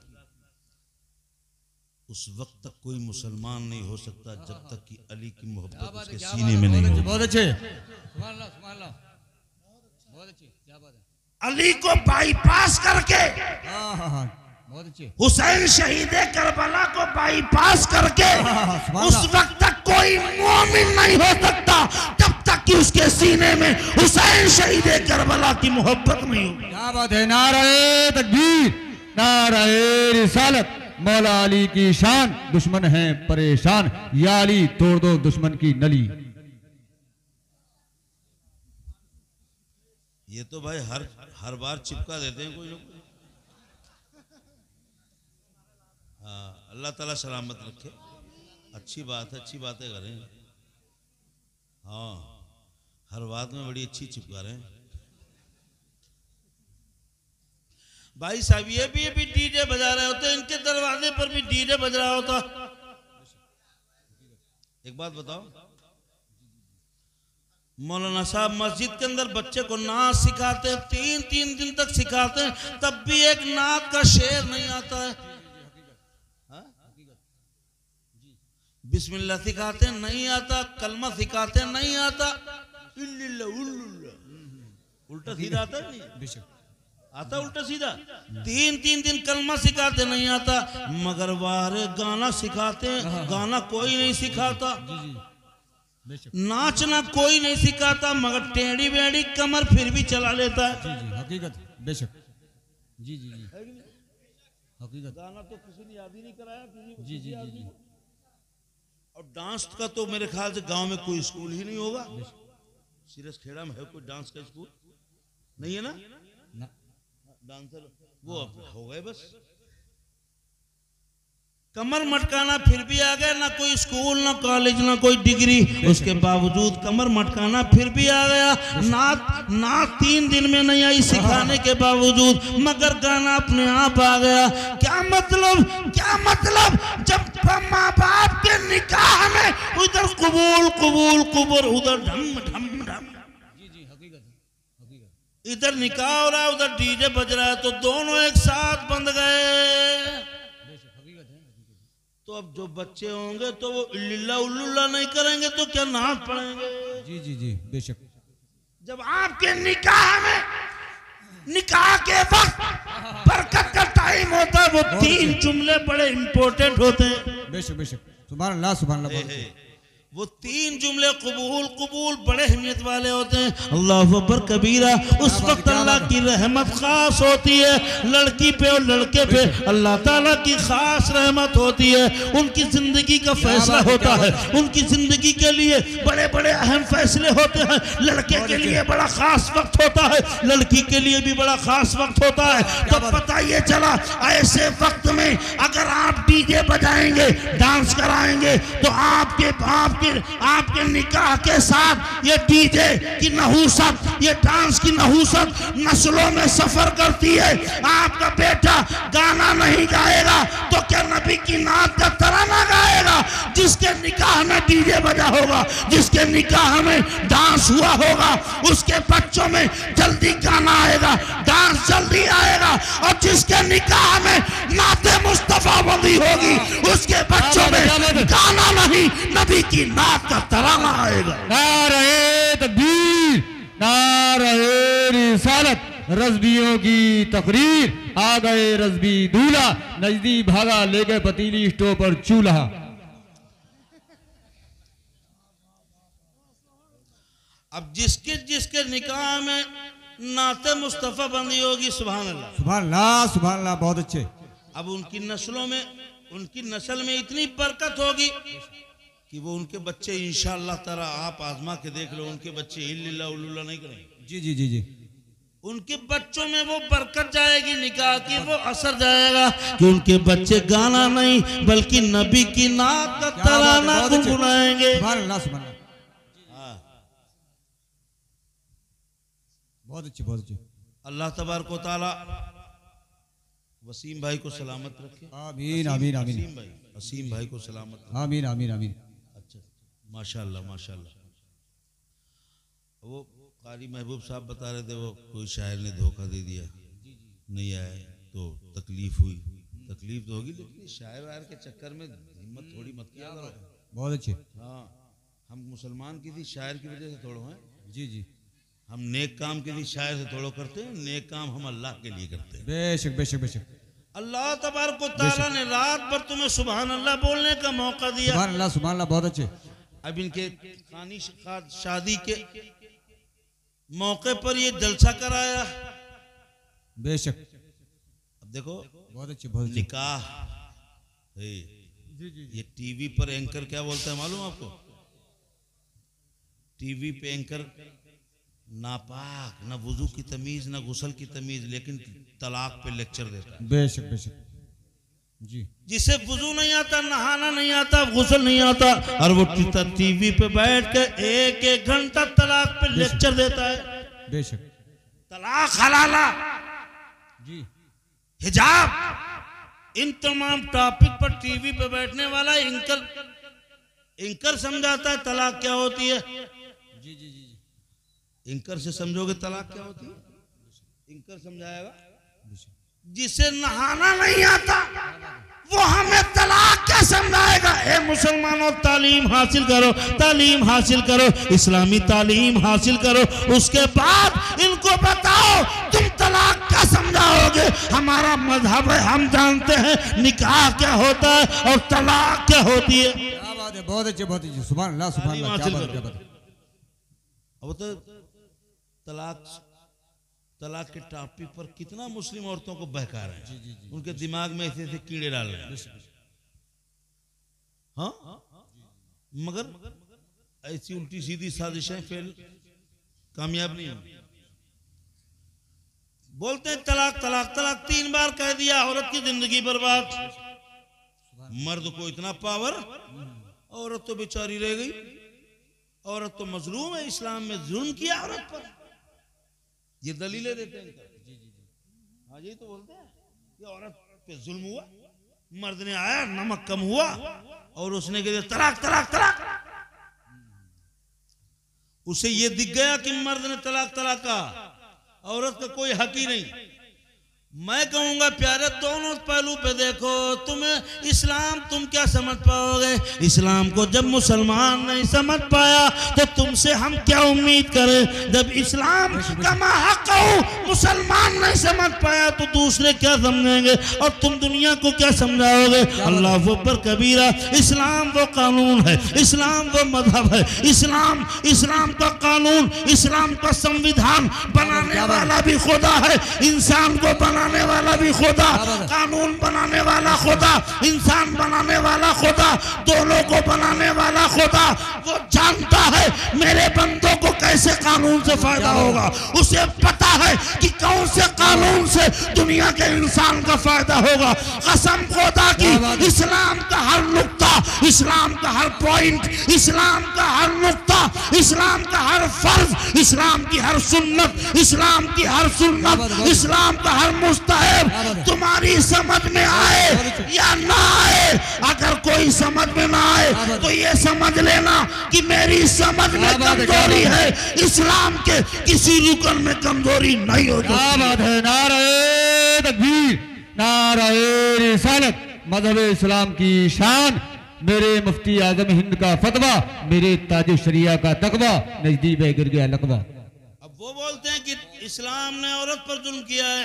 उस वक्त तक कोई मुसलमान नहीं हो सकता जब तक कि अली की मोहब्बत उसके सीने में नहीं हो। बहुत अच्छे, सुभान अल्लाह सुभान अल्लाह, बहुत अच्छे। क्या बात है। अली को बाईपास करके, हाँ हाँ हाँ, बहुत अच्छे। हुसैन शहीद करबला को बाईपास करके उस वक्त तक कोई मोमिन नहीं हो सकता जब तक कि उसके सीने में हुसैन शहीद करबला की मोहब्बत नहीं हो। क्या बात है, नारे तकबीर, नारे रिसालत। मौला अली की शान, दुश्मन है परेशान, या अली तोड़ दो दुश्मन की नली। ये तो भाई हर हर बार चिपका देते हैं कोई लोग। हाँ, अल्लाह ताला सलामत रखे, अच्छी बात है, अच्छी बातें करें। हाँ, हर बात में बड़ी अच्छी चिपका रहे हैं। भाई साहब ये भी ये भी डीजे बजा रहे होते, इनके दरवाजे पर भी डीजे बज रहा होता। एक बात बताओ, मौलाना साहब मस्जिद के अंदर बच्चे को नाच सिखाते हैं, तीन तीन दिन तक सिखाते हैं, तब भी एक नाक का शेर नहीं आता है। हा? बिस्मिल्लाह सिखाते हैं नहीं आता, कलमा सिखाते हैं नहीं आता, उल्टा सीधा आता है नहीं आता, उल्टा सीधा। तीन तीन दिन कलमा सिखाते नहीं आता, मगर वारे गाना सिखाते हैं, गाना कोई नहीं सिखाता, नाचना कोई नहीं सिखाता, मगर टेढ़ी बेड़ी कमर फिर भी चला लेता है। जी जी हकीकत, बेशक। जी जी जी हकीकत। गाना तो किसी ने याद ही नहीं कराया किसी को। जी जी जी जी। और डांस का तो मेरे ख्याल से गांव में कोई स्कूल ही नहीं होगा। सीरस खेड़ा में है कोई डांस का स्कूल? नहीं है ना, ना। डांसर वो हो गए बस। कमर मटकाना फिर भी आ गया, ना कोई स्कूल ना कॉलेज ना कोई डिग्री, उसके बावजूद कमर मटकाना फिर भी आ गया। नात नात तीन दिन में नहीं आई सिखाने के बावजूद, मगर गाना अपने आप आ गया। क्या मतलब, क्या मतलब, जब माँ बाप के निकाह में उधर कबूल कबूल कबूल, उधर ढम ढम ढम, जी जी हकीकत हकीकत। इधर निकाह हो रहा है उधर डीजे बज रहा है, तो दोनों एक साथ बंध गए। तो अब जो बच्चे होंगे तो वो इल्लिल्ला उल्लुल्ला नहीं करेंगे तो क्या नाच पढ़ेंगे? जी जी जी बेशक। जब आपके निकाह में, निकाह के वक्त बरकत का टाइम होता है, वो तीन जुमले बड़े इंपॉर्टेंट होते हैं। बेशक बेशक, सुभान अल्लाह सुभान अल्लाह। वो तीन जुमले कबूल कबूल बड़े अहमियत वाले होते हैं। अल्लाह अकबर कबीरा। उस वक्त अल्लाह की रहमत खास होती है लड़की पे और लड़के पे, अल्लाह ताला की खास रहमत होती है। उनकी जिंदगी का फैसला होता है, उनकी जिंदगी के लिए बड़े बड़े अहम फैसले होते हैं। लड़के के लिए बड़ा खास वक्त होता है, लड़की के लिए भी बड़ा खास वक्त होता है। तो पता ये चला, ऐसे वक्त में अगर आप डीजे बजाएंगे, डांस कराएंगे, तो आपके बाप आपके निकाह के साथ ये डीजे की नहूसत, ये डांस की नहूसत नस्लों में सफर करती है। आपका बेटा गाना नहीं गाएगा तो क्या नबी की नात का तराना गाएगा? जिसके निकाह में डीजे बजा होगा, जिसके निकाह में डांस हुआ होगा, उसके बच्चों में जल्दी गाना आएगा, डांस जल्दी आएगा। और जिसके निकाह में नाते मुस्तफा बंदी होगी, उसके बच्चों में गाना नहीं नबी की नात का तराना आएगा। नारे तकबीर, नारे रिसालत, रज़बियों की तकरीर। आ गए रज़बी दूल्हा, नजदीक भागा लेके पतीली स्टोव पर चूल्हा। अब जिसके जिसके निकाह में नाते मुस्तफा बंदी होगी, सुभान अल्लाह सुभान अल्लाह सुभान अल्लाह, बहुत अच्छे। अब उनकी नस्लों में, उनकी नस्ल में इतनी बरकत होगी कि वो उनके बच्चे इंशाअल्लाह ताला, आप आजमा के देख लो, उनके बच्चे इल्लिल्ला उल्लुल्ला नहीं करेंगे। जी जी जी जी। उनके बच्चों में वो बरकत जाएगी, निकाह की वो असर जाएगा कि उनके बच्चे गाना नहीं बल्कि नबी की नात का तराना गुनगुनाएंगे। सुभान अल्लाह सुभान अल्लाह, बहुत अच्छे बहुत अच्छे। अल्लाह तबारक व तआला वसीम भाई को सलामत रखे। आमीन आमीन आमीन। वसीम भाई, वसीम भाई को सलामत रखे। आमीन आमीन आमीन। अच्छा, माशाअल्लाह माशाअल्लाह। वो कारी महबूब साहब बता रहे थे, वो कोई शायर ने धोखा दे दिया, नहीं आए तो तकलीफ हुई। तकलीफ तो होगी, लेकिन शायर वायर के चक्कर में हिम्मत थोड़ी मत किया करो। बहुत अच्छे। हाँ, हम मुसलमान किसी शायर की वजह से थोड़ो हैं। जी जी। हम नेक काम किसी शायर से थोड़ो करते हैं, नेक काम हम अल्लाह के लिए करते हैं। बेशक बेशक बेशक। अल्लाह तबारक व तआला ने रात भर तुम्हें सुभान अल्लाह बोलने का मौका दिया। सुभान अल्लाह सुभान अल्लाह, बहुत अच्छे। अब इनके खानी शादी के मौके पर ये जलसा कराया। बेशक। अब देखो, बहुत अच्छे बहुत अच्छे। निकाह है, ये टीवी पर एंकर क्या बोलता है मालूम आपको? टीवी पे एंकर नापाक, न वुजू की तमीज, न गुस्ल की तमीज, लेकिन तलाक पे लेक्चर देता है। बेशक बेशक जी। जिसे वुजू नहीं आता, नहाना नहीं आता, गुस्ल नहीं आता, और वो टीवी पे बैठ के एक एक घंटा तलाक पे लेक्चर देता है। बेशक। तलाक हलाला जी। हिजाब, इन तमाम टॉपिक पर टीवी पे बैठने वाला इंकर इंकर समझाता है तलाक क्या होती है। जी जी जी इंकर से समझोगे तलाक क्या होती है, इंकर समझाएगा। जिसे नहाना नहीं आता वो हमें तलाक क्या समझाएगा। ए मुसलमानों, तालीम हासिल करो, तालीम हासिल करो, इस्लामी तालीम हासिल करो, उसके बाद इनको बताओ तुम तलाक क्या समझाओगे। हमारा मजहब है, हम जानते हैं निकाह क्या होता है और तलाक क्या होती है। क्या बात है, बहुत अच्छे बहुत अच्छे, सुभान अल्लाह सुभान अल्लाह, क्या बात क्या बात है। अब तो तलाक तलाक के टॉपिक पर कितना मुस्लिम औरतों को बहका रहे हैं। जी, जी, जी, उनके दिमाग में ऐसे ऐसे कीड़े डाल रहे हैं। हाँ, मगर ऐसी उल्टी सीधी साजिशें फेल कामयाब नहीं होंगी। बोलते हैं तलाक तलाक तलाक, तीन बार कह दिया, औरत की जिंदगी बर्बाद। मर्द को इतना पावर, औरत तो बेचारी रह गई। औरत तो मजलूम है, इस्लाम में जुल्म किया औरत पर। ये दलीलें देते हैं। जी जी जी, हाँ यही तो बोलते हैं कि औरत पे जुल्म हुआ, मर्द ने आया, नमक कम हुआ और उसने कह दिया तलाक तलाक तलाक। उसे ये दिख गया कि मर्द ने तलाक तलाक कहा, औरत का कोई हक ही नहीं। मैं कहूंगा प्यारे, दोनों पहलू पे देखो। तुम्हें इस्लाम तुम क्या समझ पाओगे। इस्लाम को जब मुसलमान नहीं समझ पाया तो तुमसे हम क्या उम्मीद करें। जब इस्लाम का हक मुसलमान नहीं समझ पाया तो दूसरे क्या समझेंगे और तुम दुनिया को क्या समझाओगे। अल्लाह अकबर कबीरा। इस्लाम वो कानून है, इस्लाम वो मजहब है, इस्लाम इस्लाम का कानून, इस्लाम का संविधान बनाने वाला भी खुदा है, इंसान को बनाने वाला भी खुदा, कानून बनाने वाला खुदा, इंसान बनाने वाला खुदा, दोनों को बनाने वाला खुदा। वो जानता है मेरे बंदों को कैसे कानून से फायदा होगा। उसे पता है कि कौन से कानून से दुनिया के इंसान का फायदा होगा। कसम खुदा की, इस्लाम का हर नुक्ता, इस्लाम का हर पॉइंट, इस्लाम का हर नुक्ता, इस्लाम का हर फर्ज, इस्लाम की हर सुन्नत, इस्लाम की हर सुन्नत, इस्लाम का हर मुस्तहब तुम्हारी समझ में आए या ना आए। अगर कोई समझ में ना आए तो ये समझ लेना कि मेरी समझ में कमजोरी है, इस्लाम के किसी रुकन में कमजोरी नहीं होती। क्या बात है, नारे तकबीर, नारे रिसालत, मजहब इस्लाम की शान, मेरे मुफ्ती आजम हिंद का फतवा, मेरे ताज शरिया का तकवा, नजदीक गिर गया लकवा। अब वो बोलते हैं कि इस्लाम ने औरत पर जुल्म किया है,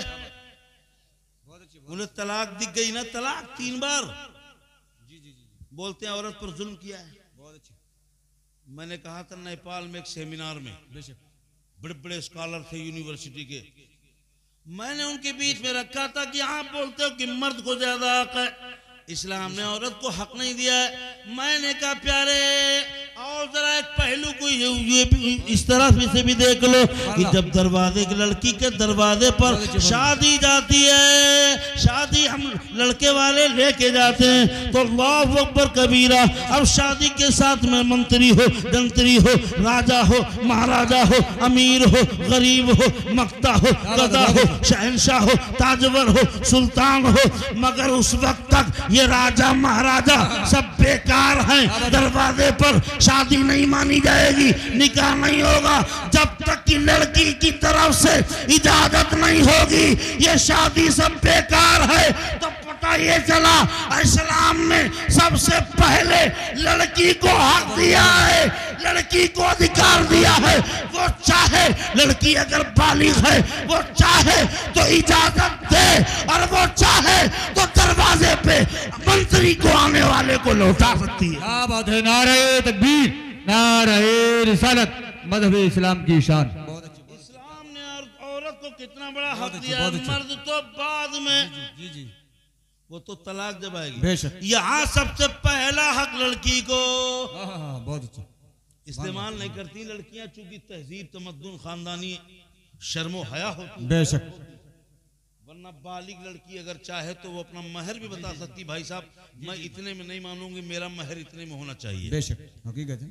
उन्हें तलाक दिख गई ना, तलाक तीन बार। जी जी जी, बोलते हैं औरत पर जुल्म किया है। बहुत अच्छा। मैंने कहा था नेपाल में एक सेमिनार में, बड़े बड़े स्कॉलर थे यूनिवर्सिटी के, मैंने उनके बीच में रखा था कि आप बोलते हो कि मर्द को ज्यादा हक है, इस्लाम ने औरत को हक नहीं दिया है। मैंने कहा प्यारे, और जरा एक पहलू को ये, ये इस तरह से भी देख लो कि जब दरवाजे की लड़की के दरवाजे पर शादी जाती है, शादी हम लड़के वाले लेके जाते हैं तो अल्लाहु अकबर कबीरा। अब शादी के साथ में मंत्री हो, जंत्री हो, राजा हो, महाराजा हो, अमीर हो, गरीब हो, मक्ता हो, गदा हो, शहंशाह हो, ताजवर हो, सुल्तान हो, मगर उस वक्त तक ये राजा महाराजा सब बेकार हैं। दरवाजे पर शादी नहीं मानी जाएगी, निकाह नहीं होगा जब तक कि लड़की की तरफ से इजाजत नहीं होगी। ये शादी सब बेकार है। तो पता ये चला इस्लाम ने सबसे पहले लड़की को हक दिया है, लड़की को अधिकार दिया है। वो चाहे लड़की अगर बालिग है, वो चाहे तो इजाजत दे और वो चाहे तो दरवाजे पे मंत्री को आने वाले को लौटा सकती है। क्या बात है, नारे तकबीर, नारे रिसालत, मजहब इस्लाम की शान। इस्लाम ने औरत को कितना बड़ा हक दिया है, मर्द तो बाद में। जी जी, वो तो तलाक जब आएगी बेशक। यहाँ सबसे पहला हक लड़की को। बहुत अच्छा। इस्तेमाल नहीं करती लड़कियां, चूंकि तहजीब, तमद्दुन, खानदानी शर्मो हया होती बेशक। वरना बालिग लड़की अगर चाहे तो वो अपना महर भी बता सकती, भाई साहब मैं इतने में नहीं मानूंगी, मेरा महर इतने में होना चाहिए। बेशक, हकीकत है।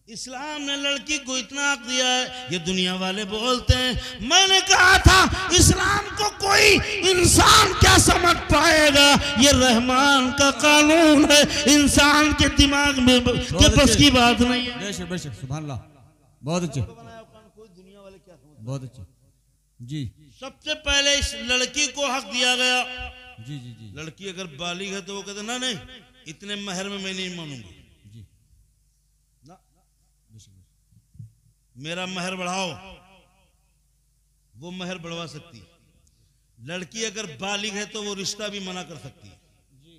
इस्लाम ने लड़की को इतना हक दिया है। ये दुनिया वाले बोलते हैं, मैंने कहा था इस्लाम को कोई इंसान क्या समझ पाएगा, ये रहमान का कानून है, इंसान के दिमाग में के बस की बात नहीं है। बेशक बेशक, सुभान अल्लाह, बहुत अच्छे, कोई दुनिया वाले क्या समझ, बहुत अच्छे जी। सबसे पहले इस लड़की को हक दिया गया। जी जी जी। लड़की अगर बालिग है तो वो कहते ना नहीं, इतने महर में मैं नहीं मानूंगी, मेरा महर बढ़ाओ, वो महर बढ़वा सकती है। लड़की अगर बालिग है तो वो रिश्ता भी मना कर सकती है।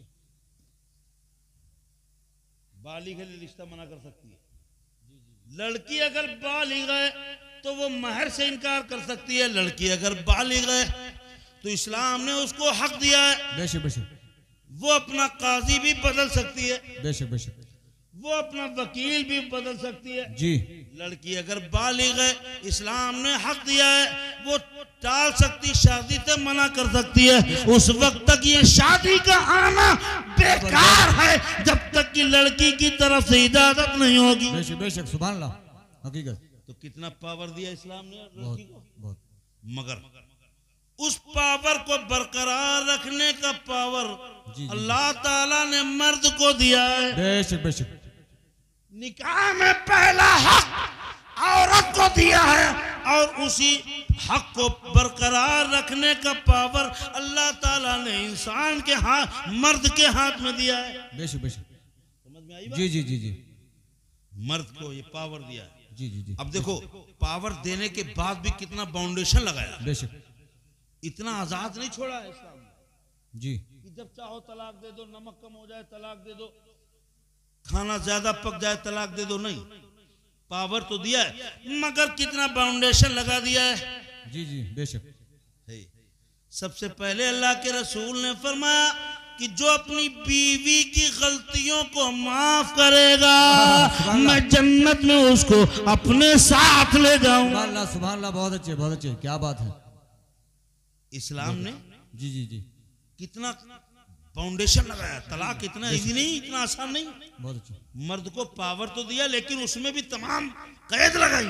बालिग है रिश्ता मना कर सकती है। लड़की अगर बालिग है तो वो महर से इनकार कर सकती है। लड़की अगर बालिग है तो इस्लाम ने उसको हक दिया है, बेशक बेशक, वो अपना काजी भी बदल सकती है, बेशक बेशक, वो अपना वकील भी बदल सकती है जी। लड़की अगर बालिग है, इस्लाम ने हक दिया है, वो टाल सकती, शादी से मना कर सकती है। उस वक्त तक ये शादी का आना बेकार है जब तक कि लड़की की तरफ से इजाजत नहीं होगी। बेशक बेशक, सुभान अल्लाह, हकीकत। तो कितना पावर दिया इस्लाम ने लड़की को, बहुत। मगर उस पावर को बरकरार रखने का पावर अल्लाह ताला ने मर्द को दिया है। बेशक बेशक, निकाह में पहला हक औरत को दिया है और उसी हक को बरकरार रखने का पावर अल्लाह ताला ने इंसान के हाथ, मर्द के हाथ में दिया है। बेशक बेशक, समझ में आई बात? जी जी जी जी, मर्द को ये पावर दिया है। जी जी जी। अब देखो, पावर देने के बाद भी कितना बाउंडेशन लगाया। बेशक, इतना आजाद नहीं छोड़ा है इस्लाम ने जी, कि जब चाहो तलाक दे दो, नमक कम हो जाए तलाक दे दो, खाना ज्यादा पक जाए तलाक दे दो। नहीं, पावर तो दिया है मगर कितना बाउंडेशन लगा दिया है। जी जी, बेशक। सबसे पहले अल्लाह के रसूल ने फरमाया कि जो अपनी बीवी की गलतियों को माफ करेगा मैं जन्नत में उसको अपने साथ ले जाऊंगा। सुभान अल्लाह, सुभान अल्लाह, बहुत अच्छे बहुत अच्छे, क्या बात है। इस्लाम ने जी जी जी, कितना फाउंडेशन लगाया। तलाक इतना इजी नहीं, इतना आसान नहीं। बहुत अच्छा। मर्द को पावर तो दिया लेकिन उसमें भी तमाम कैद लगाई।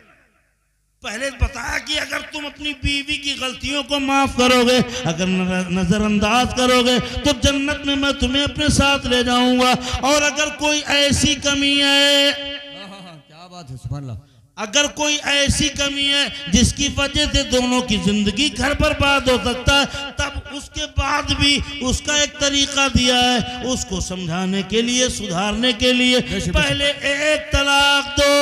पहले बताया कि अगर तुम अपनी बीवी की गलतियों को माफ करोगे, अगर नजरअंदाज करोगे तो जन्नत में मैं तुम्हें अपने साथ ले जाऊंगा। और अगर कोई ऐसी कमी है, क्या बात है, सुभान अल्लाह, अगर कोई ऐसी कमी है जिसकी वजह से दोनों की जिंदगी घर बर्बाद हो सकता है, तब उसके बाद भी उसका एक तरीका दिया है उसको समझाने के लिए, सुधारने के लिए। पहले एक तलाक दो।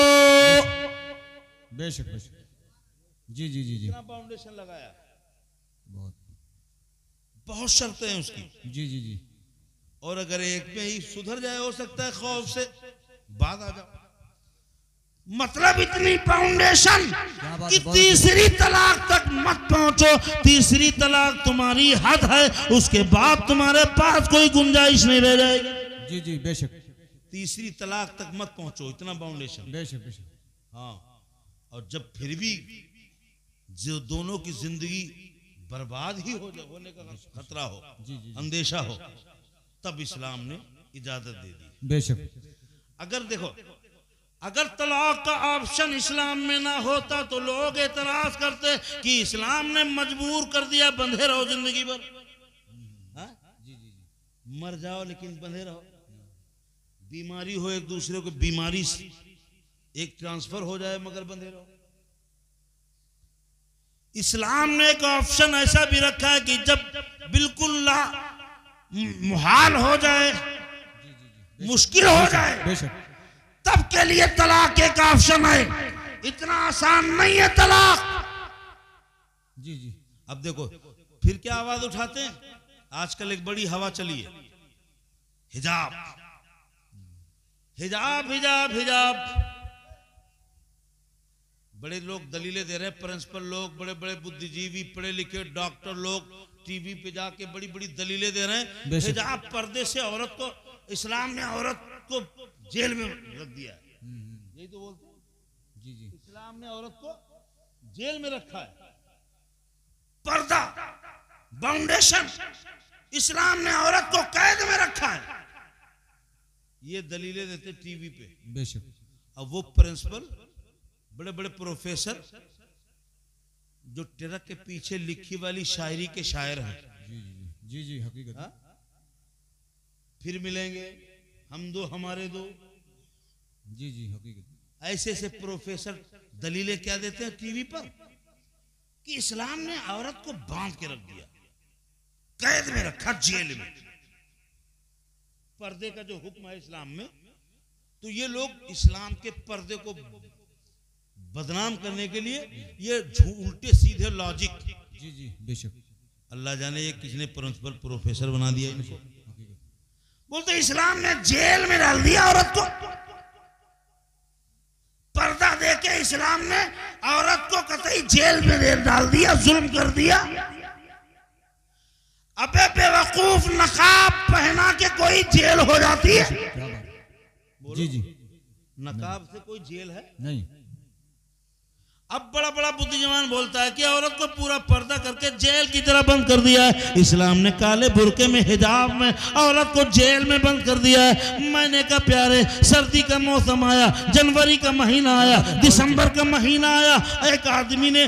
बेशक बेशक, जी जी जी जी, फाउंडेशन लगाया, बहुत बहुत शर्तें हैं उसकी। जी जी जी, और अगर एक में ही सुधर जाए, हो सकता है खौफ से बाद आ जाओ। मतलब इतनी फाउंडेशन कि तीसरी तलाक तक मत पहुंचो। तीसरी तलाक तुम्हारी हद है, उसके बाद तुम्हारे पास कोई गुंजाइश नहीं रह जाएगी। जी जी, बेशक, तीसरी तलाक तक मत पहुंचो, इतना फाउंडेशन। बेशक बेशक, हाँ, और जब फिर भी जो दोनों की जिंदगी बर्बाद ही हो जाए, होने का खतरा हो, जी जी, अंदेशा हो, तब इस्लाम ने इजाजत दे दी। बेशक। अगर देखो, अगर तलाक का ऑप्शन इस्लाम में ना होता तो लोग एतराज करते कि इस्लाम ने मजबूर कर दिया, बंधे रहो जिंदगी भर। हाँ? जी जी जी, मर जाओ लेकिन बंधे रहो। बीमारी हो, एक दूसरे को बीमारी एक ट्रांसफर हो जाए मगर बंधे रहो। इस्लाम ने एक ऑप्शन ऐसा भी रखा है कि जब बिल्कुल ला मुहाल हो जाए, मुश्किल हो जाए, बेशक, तब के लिए तलाक एक ऑप्शन है। इतना आसान नहीं है तलाक। जी जी, अब देखो फिर क्या आवाज उठाते हैं। आजकल एक बड़ी हवा चली है, हिजाब हिजाब हिजाब हिजाब। बड़े लोग दलीलें दे रहे हैं, प्रिंसिपल लोग, बड़े बड़े बुद्धिजीवी, पढ़े लिखे डॉक्टर लोग टीवी पे जाके बड़ी बड़ी दलीलें दे रहे हैं। हिजाब पर्दे से औरत को, इस्लाम ने औरत को जेल में रख दिया है। यही तो बोलते हैं। जी जी, इस्लाम ने औरत को जेल में रखा है। पर्दा, फाउंडेशन, इस्लाम ने औरत को कैद में रखा है। ये दलीलें देते टीवी पे। बेशक। अब वो प्रिंसिपल, बड़े बड़े प्रोफेसर जो ट्रक के पीछे लिखी वाली शायरी के शायर हैं। जी जी जी जी हकीकत। हा? फिर मिलेंगे हम दो हमारे दो। जी जी हकीकत। ऐसे ऐसे प्रोफेसर दलीलें क्या देते हैं टीवी पर कि इस्लाम ने औरत को बांध के रख दिया, कैद में रखा, जेल में। पर्दे का जो हुक्म है इस्लाम में, तो ये लोग इस्लाम के पर्दे को बदनाम करने के लिए ये उल्टे सीधे लॉजिक। जी जी बेशक। अल्लाह जाने ये किसने प्रिंसिपल प्रोफेसर बना दिया इनको। बोलते इस्लाम ने जेल में डाल दिया औरत को, पर्दा देके इस्लाम ने औरत को कतई जेल में डाल दिया, जुल्म कर दिया। अबे बेवकूफ, नकाब पहना के कोई जेल हो जाती है? जी जी नकाब से कोई जेल है? नहीं। अब बड़ा बड़ा बुद्धिजमान बोलता है कि औरत को पूरा पर्दा करके जेल की तरह बंद कर दिया है। इस्लाम ने काले बुर्के में, हिजाब में औरत को जेल में बंद कर दिया है। मैंने कहा प्यारे, सर्दी का मौसम आया, जनवरी का महीना आया, दिसंबर का महीना आया, एक आदमी ने,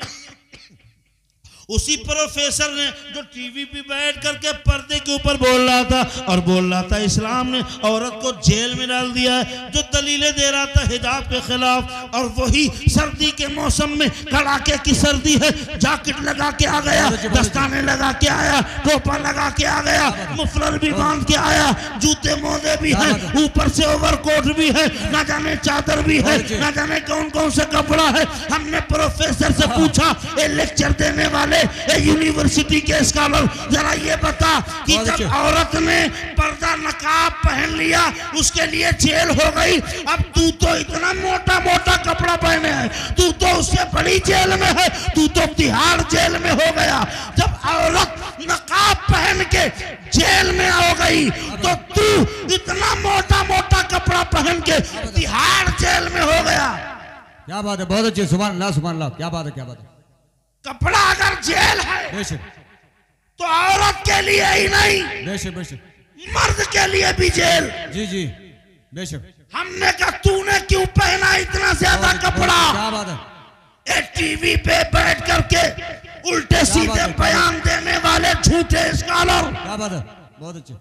उसी प्रोफेसर ने जो टीवी पे बैठ करके पर्दे के ऊपर बोल रहा था और बोल रहा था इस्लाम ने औरत को जेल में डाल दिया है, जो दलीलें दे रहा था हिजाब के खिलाफ, और वही सर्दी के मौसम में कड़ाके की सर्दी है, जैकेट लगा के आ गया, दस्ताने लगा के आया, टोपा लगा के आ गया, मफलर भी बांध के आया, जूते मोजे भी है, ऊपर से ओवरकोट भी है, ना जाने चादर भी है, ना जाने कौन कौन सा कपड़ा है। हमने प्रोफेसर से पूछा, ये लेक्चर देने वाले यूनिवर्सिटी के स्कॉलर, जरा ये बता कि जब औरत ने पर्दा नकाब पहन लिया उसके लिए जेल हो गई, अब तू तो इतना मोटा मोटा कपड़ा पहने है, तू तो उससे बड़ी जेल में है, तू तो तिहाड़ जेल में हो गया। जब औरत नकाब पहन के जेल में हो गई तो तू इतना मोटा मोटा कपड़ा पहन के तिहाड़ जेल में हो गया। क्या बात है, बहुत अच्छे, सुभान अल्लाह सुभान अल्लाह, क्या बात है क्या बात है। कपड़ा अगर जेल है बेशक, तो औरत के लिए ही नहीं, बेशक बेशक, मर्द के लिए भी जेल। जी जी बेशक। हमने कहा तूने क्यों पहना इतना ज्यादा कपड़ा? क्या बात है। एक टीवी पे बैठ करके उल्टे सीधे बयान देने वाले झूठे स्कॉलर, क्या बात है, बहुत अच्छे,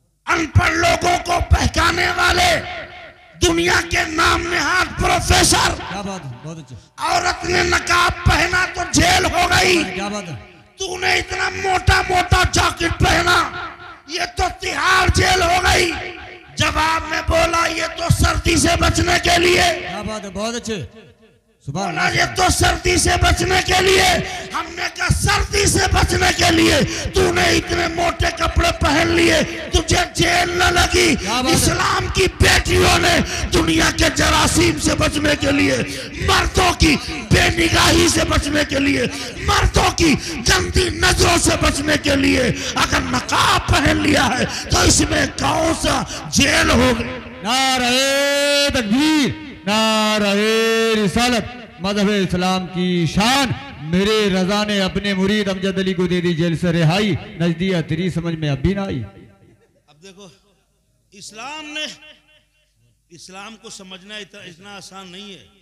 अनपढ़ लोगों को बहकाने वाले दुनिया के नाम नहाद प्रोफेसर, क्या बात है, बहुत अच्छे। औरत ने नकाब पहना तो जेल हो गई, क्या बात है। तूने इतना मोटा मोटा जैकेट पहना, ये तो तिहाड़ जेल हो गई। जवाब में बोला ये तो सर्दी से बचने के लिए, क्या बात है, बहुत अच्छे, सुभान बोला ये तो सर्दी से बचने के लिए। हमने कहा सर्दी से बचने के लिए तूने इतने मोटे कपड़े पहन लिए, तुझे जेल न लगी। इस्लाम की बेटियों ने दुनिया के जरासीम से बचने के लिए, मर्दों की बेनिगाही से बचने के लिए, मर्दों की गंदी नजरों से बचने के लिए अगर नकाब पहन लिया है तो इसमें कौन सा जेल होगा? नारे तकबीर, नारे रिसालत, मज़हब इस्लाम की शान। मेरे रजा ने अपने मुरीद अमजद अली को दे दी जेल से रिहाई, नजदिया तेरी समझ में अब भी ना आई। अब देखो इस्लाम ने, इस्लाम को समझना इतना इतना आसान नहीं है।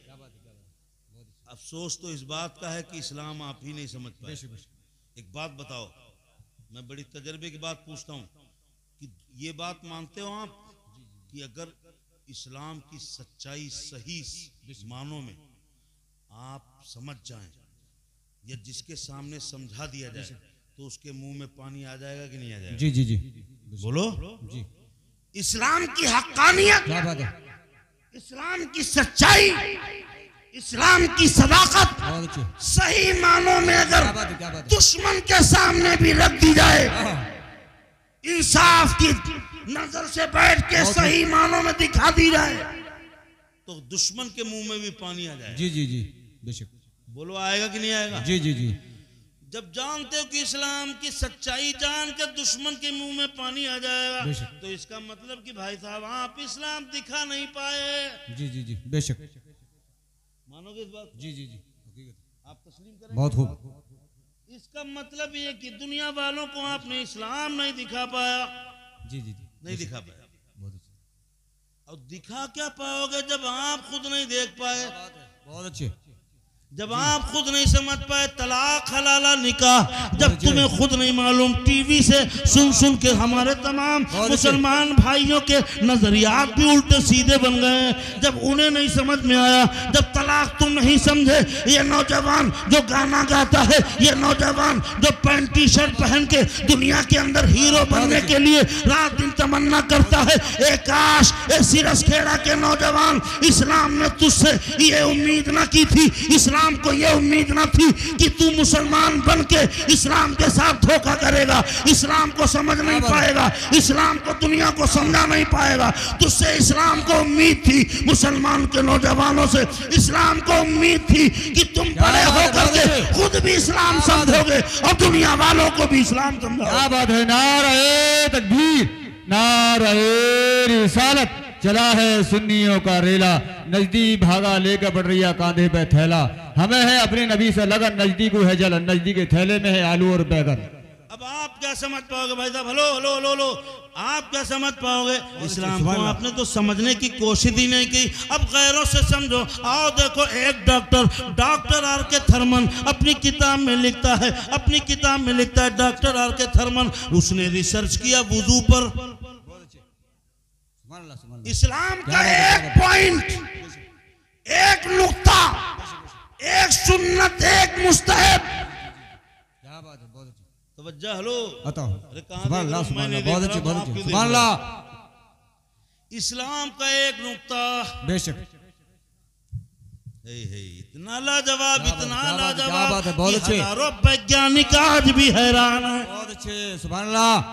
अफसोस तो इस बात का है कि इस्लाम आप ही नहीं समझ पाए। एक बात बताओ, मैं बड़ी तजर्बे की बात पूछता हूँ कि ये बात मानते हो आप कि अगर इस्लाम की सच्चाई सही मानों में आप समझ जाएं या जिसके सामने समझा दिया जाए तो उसके मुंह में पानी आ जाएगा कि नहीं आ जाएगा? जी जी जी बोलो जी। इस्लाम की हक्कानियत, क्या बात है, इस्लाम की सच्चाई, इस्लाम की सदाकत सही मानों में अगर दुश्मन के सामने भी रख दी जाए, इंसाफ की नजर से बैठ के सही मानों में दिखा दी जाए तो दुश्मन के मुंह में भी पानी आ जाए। जी जी जी बेशक। बोलो आएगा कि नहीं आएगा? जी जी जी। जब जानते हो कि इस्लाम की सच्चाई जान के दुश्मन के मुंह में पानी आ जाएगा तो इसका मतलब कि भाई साहब आप इस्लाम दिखा नहीं पाए। जी जी जी बेशक। मानोगे इस बात? जी जी जी आप तस्लीम करें? बहुत खूब। इसका मतलब ये कि दुनिया वालों को आपने इस्लाम नहीं दिखा पाया। जी जी जी नहीं दिखा पाया। बहुत अच्छा। और दिखा क्या पाओगे जब आप खुद नहीं देख पाए? बहुत अच्छे। जब आप खुद नहीं समझ पाए तलाक हलाला निकाह, जब तुम्हें खुद नहीं मालूम, टीवी से सुन सुन के हमारे तमाम मुसलमान भाइयों के नजरियात भी उल्टे सीधे बन गए हैं। जब उन्हें नहीं समझ में आया, जब तलाक तुम नहीं समझे, ये नौजवान जो गाना गाता है, ये नौजवान जो पैंट टी शर्ट पहन के दुनिया के अंदर हीरो बनने के लिए रात दिन तमन्ना करता है, ए काश ए सिरसखेड़ा के नौजवान, इस्लाम ने तुझसे ये उम्मीद ना की थी, इस्लाम को यह उम्मीद ना थी कि तू मुसलमान बन के इस्लाम के साथ धोखा करेगा, इस्लाम को समझ नहीं पाएगा, इस्लाम को दुनिया को समझा नहीं पाएगा। तुझसे इस्लाम को उम्मीद थी, मुसलमान के नौजवानों से इस्लाम को उम्मीद थी कि तुम बड़े होकर के खुद भी इस्लाम समझोगे और दुनिया वालों को भी इस्लाम समझाओगे। क्या बात है, नारे तकबीर, नारे रिसालत, चला है सुन्नियों का रेला, नजदीक भागा लेकर बढ़िया कांधे पे थैला, हमें है अपने नबी से लगन, नजदीक है जलन, नजदीक के थैले में है आलू और बैगन। अब आप क्या समझ पाओगे भाई साहब? हेलो हेलो हेलो हेलो, आप क्या समझ पाओगे? इस्लाम को आपने तो समझने की कोशिश ही नहीं की, अब गैरों से समझो। आओ देखो, एक doctor doctor R K Thurman अपनी किताब में लिखता है, अपनी किताब में लिखता है डॉक्टर आर के थर्मन, उसने रिसर्च किया वुजू पर। इस्लाम का एक पॉइंट, एक नुक्ता, एक सुन्नत, एक मुस्तहब। क्या बात है, बहुत अच्छी तवज्जो। हेलो, अरे सुभान अल्लाह, सुभान अल्लाह, बहुत अच्छे, बहुत अच्छे, सुभान अल्लाह। इस्लाम का एक नुक्ता, बेशक, हे हे इतना लाजवाब, इतना लाजवाब, बात है, बहुत अच्छे। हजारों वैज्ञानिक आज भी हैरान है। बहुत अच्छे, सुभान अल्लाह।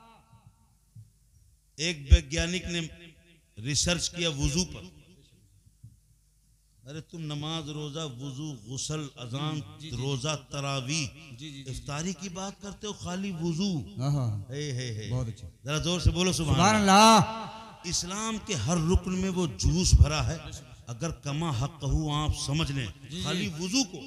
एक वैज्ञानिक ने रिसर्च किया वुजू पर। अरे तुम नमाज, रोजा, वुजू, गुसल, अजान, रोजा, तरावी, इफ्तारी की बात करते हो, खाली वुजू। हे हे हे, बहुत अच्छे, जरा जोर से बोलो सुभान अल्लाह। इस्लाम के हर रुकन में वो जूस भरा है, अगर कमा हक कहूँ आप समझ लें, खाली वुजू को।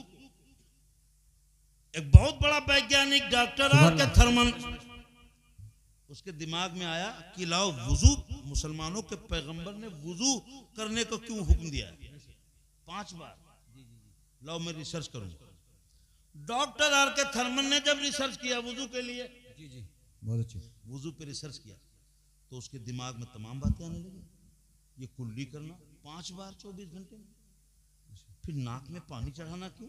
एक बहुत बड़ा वैज्ञानिक डॉक्टर आर के थर्मन, उसके दिमाग में आया कि लाओ वुजू, मुसलमानों के पैगंबर ने वुजू करने को क्यों हुक्म दिया है पांच बार, लाओ मैं रिसर्च करूंगा। डॉक्टर आर के थर्मन ने जब रिसर्च किया वुजू के लिए, जी जी बहुत अच्छे, वुजू पे रिसर्च किया, तो उसके दिमाग में तमाम बातें आने लगी। ये कुल्ली करना पांच बार चौबीस घंटे में, फिर नाक में पानी चढ़ाना क्यों,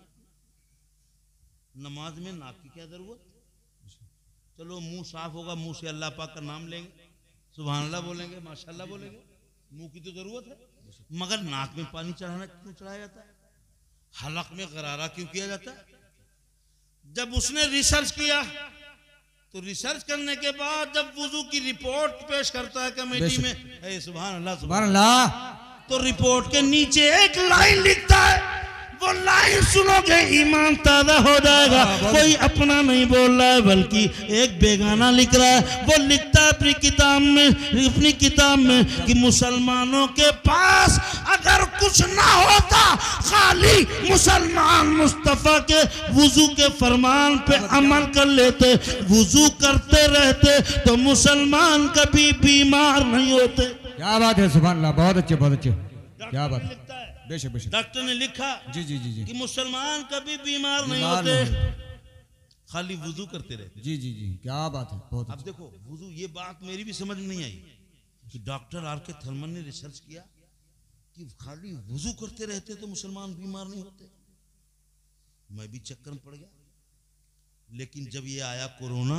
नमाज में नाक की क्या जरूरत, चलो मुंह साफ होगा, मुंह से अल्लाह पाक का नाम लेंगे, सुभान अल्लाह बोलेंगे, माशाअल्लाह बोलेंगे, मुंह की तो जरूरत है, मगर नाक में पानी चढ़ाना क्यों चढ़ाया जाता है, हलक में गरारा क्यों किया जाता है। जब उसने रिसर्च किया, तो रिसर्च करने के बाद जब वुजू की रिपोर्ट पेश करता है कमेटी में, ए सुभान अल्लाह सुभान अल्लाह, तो रिपोर्ट के नीचे एक लाइन लिखता है, वो लाइन सुनोगे ईमान ताजा हो जाएगा। कोई अपना नहीं बोल रहा है, बल्कि एक बेगाना लिख रहा है। वो लिखता है अपनी किताब में, अपनी किताब में कि मुसलमानों के पास अगर कुछ ना होता, खाली मुसलमान मुस्तफा के वुजू के फरमान पे अमल कर लेते, वुजू करते रहते, तो मुसलमान कभी बीमार नहीं होते। क्या बात है, सुभान अल्लाह, बहुत अच्छे, बहुत अच्छे, क्या बात है, बेशक बेशक। डॉक्टर ने लिखा जी जी जी जी कि मुसलमान कभी बीमार नहीं होते, खाली वुजू करते रहते। जी जी जी, क्या बात है, बहुत। अब देखो वुजू, ये बात मेरी भी समझ में नहीं आई कि डॉक्टर आर के थर्मन ने रिसर्च किया कि खाली वुजू करते रहते तो मुसलमान बीमार नहीं होते। मैं भी चक्कर में पड़ गया, लेकिन जब ये आया कोरोना,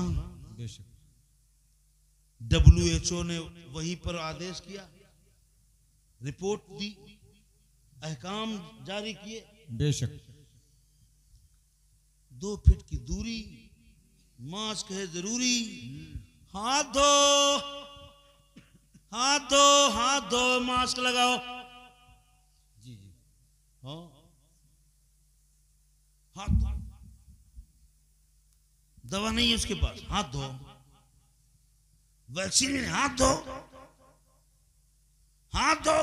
डब्ल्यू एच ओ ने वहीं पर आदेश किया, रिपोर्ट दी, अहकाम जारी किए, बेशक, दो फीट की दूरी, मास्क है जरूरी, हाथ धो, हाथ धो, हाथ धो, मास्क लगाओ। जी जी, हाँ, हाथ धो, दवा नहीं है उसके पास, हाथ धो, वैक्सीन है, हाथ धो, हाथ धो।